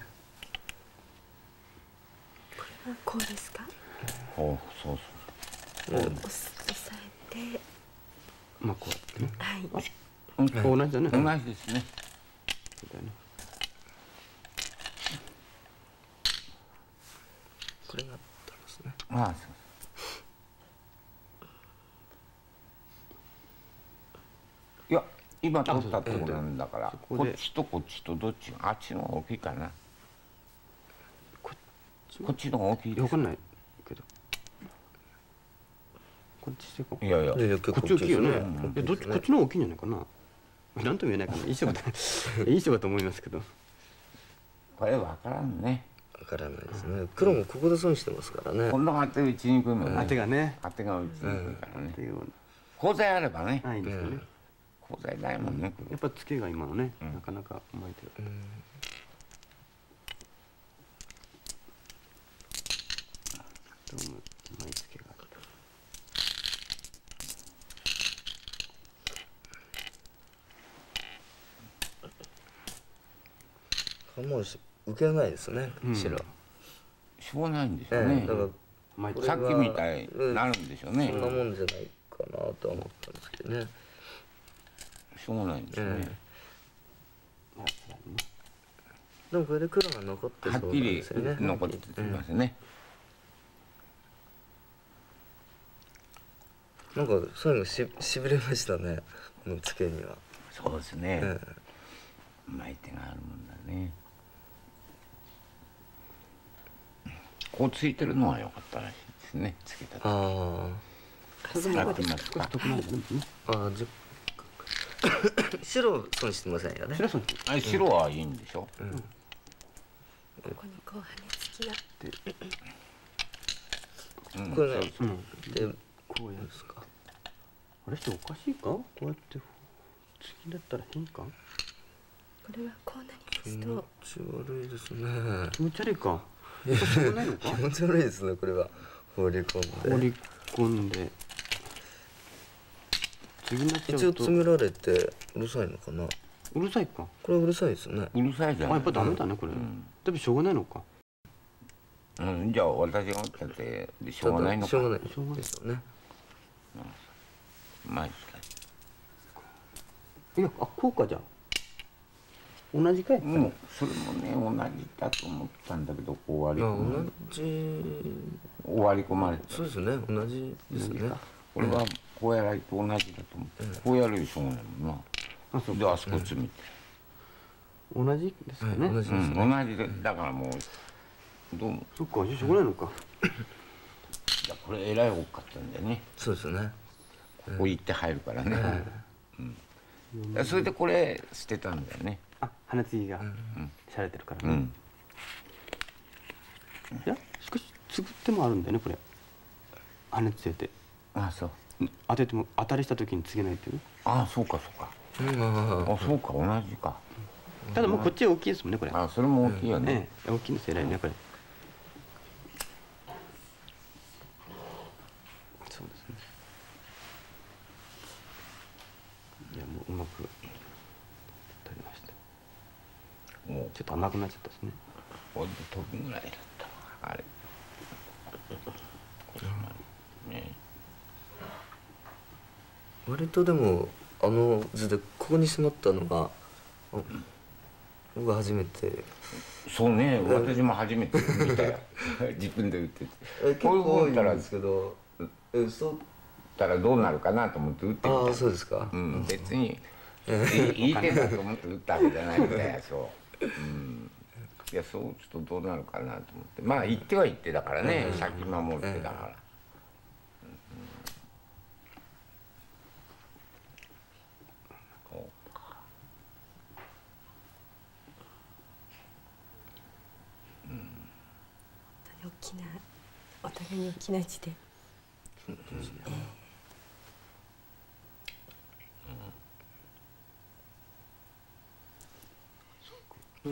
これはこうですか。 ほうそうそう。 押さえて。 まあこうやってね。 はい。 同じだね。 同じですね。 そうだよね。 これがあったんですね。 ああそういや今取ったってことなんだからこっちとこっちとどっちあっちの方が大きいかな。こっちの方が大きいです。 わかんないけど。こっちでこう。いやいやこっち大きいよね。どっちこっちの方が大きいんじゃないかな。なんとも言えないかな。いい人かといい人かと思いますけど。 これわからんね。 わからないですね。黒もここで損してますからね。 今度が当て打ちにくいもんね。 当てがね。 当てが打ちにくいからね。鋼材あればね。 いいですよね。 鋼材ないもんね。 やっぱツケが今のね、なかなかうまい手だ。どうもうまいツケがあった。 もう受けないですね白。 しょうがないんでしょうね。だからさっきみたいになるんでしょうね。 そんなもんじゃないかなとは思ったんですけどね。 しょうがないんでしょうね。 でもこれで黒が残ってそうなんですよね。 はっきり残ってますね。 なんか最後ししびれましたねこのツケには。 そうですね。うまい手があるもんだね。こうついてるのは良かったらしいですね。つけた。 ああ。 少し得なんだね。ああ、じゃ白損してませんよね。 白損。あ、白はいいんでしょ。うん。 ここにこう羽付きが。 これね、でこうやるんですか。 あれっておかしいか？こうやって次だったら変か？ これはこうなりますと。 気持ち悪いですね。 気持ち悪いか。気持ち悪いですね、これは。放り込んで。 放り込んで。次になっちゃうと。 一応詰められてうるさいのかな。 うるさいか。 これうるさいですね。 うるさいじゃん。 あ、やっぱダメだね、これ。多分しょうがないのか。 うん、じゃあ私がおったってしょうがないのか。 しょうがないですよね。 まあいいですか。 いや、あ、こうかじゃん。同じかい。 うん、それもね同じだと思ったんだけど、こう割り込まれて。 同じ。 割り込まれて。 そうですね、同じですね。 これはこうやられて同じだと思って、こうやるよりしょうがないもんな。あ、そう。であそこ詰めて。 同じですかね。 同じです。同じで、だからもう。どうも。 そっか、しょうがないのか。 いや、これえらい多かったんだよね。 そうですね。 ここ行って入るからね。うん。それでこれ捨てたんだよね。 あ、羽継ぎがしゃれてるからね。いや、少し作ってもあるんだよね、これ。羽つけて。 あ、そう。 当てても当たりした時につけないっていう。 あ、そうかそうか。あ、そうか、同じか。 ただもうこっちは大きいですもんね、これ。 あ、それも大きいよね。 大きいんですよね、これ。そうですね。いや、もううまく取りました。ちょっと甘くなっちゃったですね。 ほんと飛ぶぐらいだったあれ。ね。 割とでもあの図でここにしまったのが。僕は初めて。 そうね、私も初めて見たよ。自分で打ってて。 結構多いんですけど、え、そうたらどうなるかなと思って打ってみた。 ああ、そうですか。 うん、別にいい手だと思って打ったわけじゃないんだよ、そう。うん。いや、そうちょっとどうなるかなと思って、まあ一手は一手だからね、先守る手だから。 大きな、お互いに大きな位置で。 うん、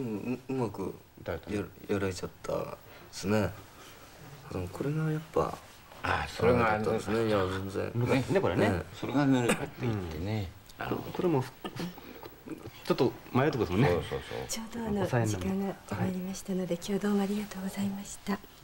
うまくややられちゃったですね。これがやっぱ。 あ、それがですね。いや、全然。 ね、これね。 それがぬるかって言ってね。 これも。ちょっと迷うとこですもんね。 そうそうそう。 ちょうどあの時間が終わりましたので、今日どうもありがとうございました。